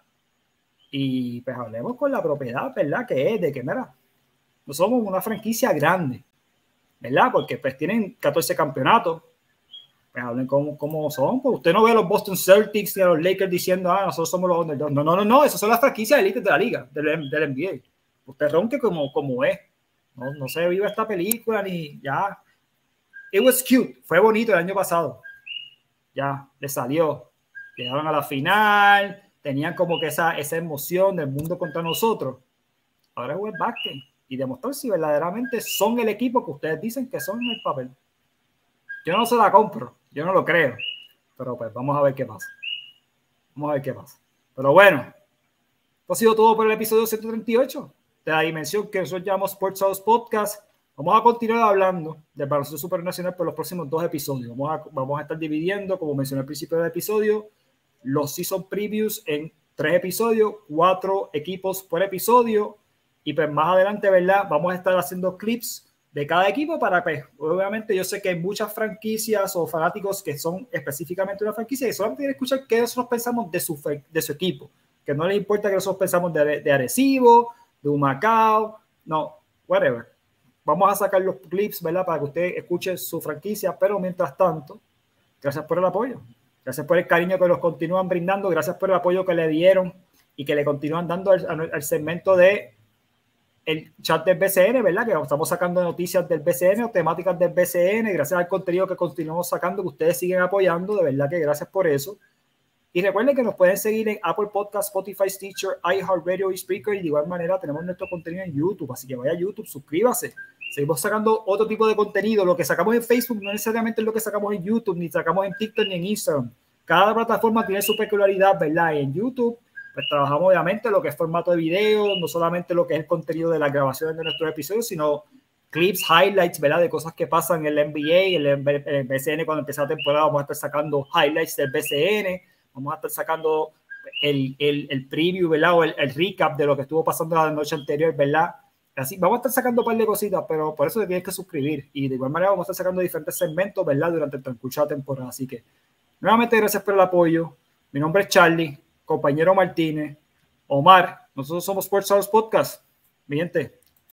Y pues hablemos con la propiedad, ¿verdad? Que es de que, mira, no somos una franquicia grande, ¿verdad? Porque pues tienen catorce campeonatos. Pues hablen cómo, cómo son. Pues usted no ve a los Boston Celtics y a los Lakers diciendo, ah, nosotros somos los underdogs. No, no, no, no, esas son las franquicias élites de la liga, del, del N B A. Usted ronque como, como es. No, no se vive esta película ni ya. It was cute. Fue bonito el año pasado. Ya, le salió. Llegaron a la final. Tenían como que esa, esa emoción del mundo contra nosotros. Ahora es jugar básquet y demostrar si verdaderamente son el equipo que ustedes dicen que son en el papel. Yo no se la compro. Yo no lo creo. Pero pues vamos a ver qué pasa. Vamos a ver qué pasa. Pero bueno, esto ha sido todo por el episodio ciento treinta y ocho de la dimensión que nosotros llamamos Sports House Podcast. Vamos a continuar hablando del baloncesto supernacional por los próximos dos episodios. Vamos a, vamos a estar dividiendo, como mencioné al principio del episodio, los season previews en tres episodios, cuatro equipos por episodio. Y pues más adelante, ¿verdad? Vamos a estar haciendo clips de cada equipo para, pues, obviamente yo sé que hay muchas franquicias o fanáticos que son específicamente una franquicia y solamente quieren escuchar qué nosotros pensamos de su, de su equipo. Que no les importa que nosotros pensamos de, de Arecibo, de Humacao, no, whatever. Vamos a sacar los clips, ¿verdad? Para que usted escuche su franquicia, pero mientras tanto, gracias por el apoyo. Gracias por el cariño que nos continúan brindando. Gracias por el apoyo que le dieron y que le continúan dando al, al segmento de el chat del B C N, ¿verdad? Que estamos sacando noticias del B C N o temáticas del B C N. Gracias al contenido que continuamos sacando, que ustedes siguen apoyando. De verdad que gracias por eso. Y recuerden que nos pueden seguir en Apple Podcast, Spotify, Stitcher, iHeartRadio y Spreaker. Y de igual manera tenemos nuestro contenido en YouTube. Así que vaya a YouTube, suscríbase. Seguimos sacando otro tipo de contenido. Lo que sacamos en Facebook no necesariamente es lo que sacamos en YouTube, ni sacamos en TikTok, ni en Instagram. Cada plataforma tiene su peculiaridad, ¿verdad? Y en YouTube, pues trabajamos obviamente lo que es formato de video, no solamente lo que es el contenido de las grabaciones de nuestros episodios, sino clips, highlights, ¿verdad? De cosas que pasan en el N B A, en el B C N. Cuando empieza la temporada vamos a estar sacando highlights del B C N, vamos a estar sacando el, el, el preview, ¿verdad? O el, el recap de lo que estuvo pasando la noche anterior, ¿verdad? Así, vamos a estar sacando un par de cositas, pero por eso te tienes que suscribir. Y de igual manera vamos a estar sacando diferentes segmentos, ¿verdad? Durante el transcurso de la temporada. Así que, nuevamente, gracias por el apoyo. Mi nombre es Charlie, compañero Martínez, Omar. Nosotros somos Sports House Podcast. Mi gente,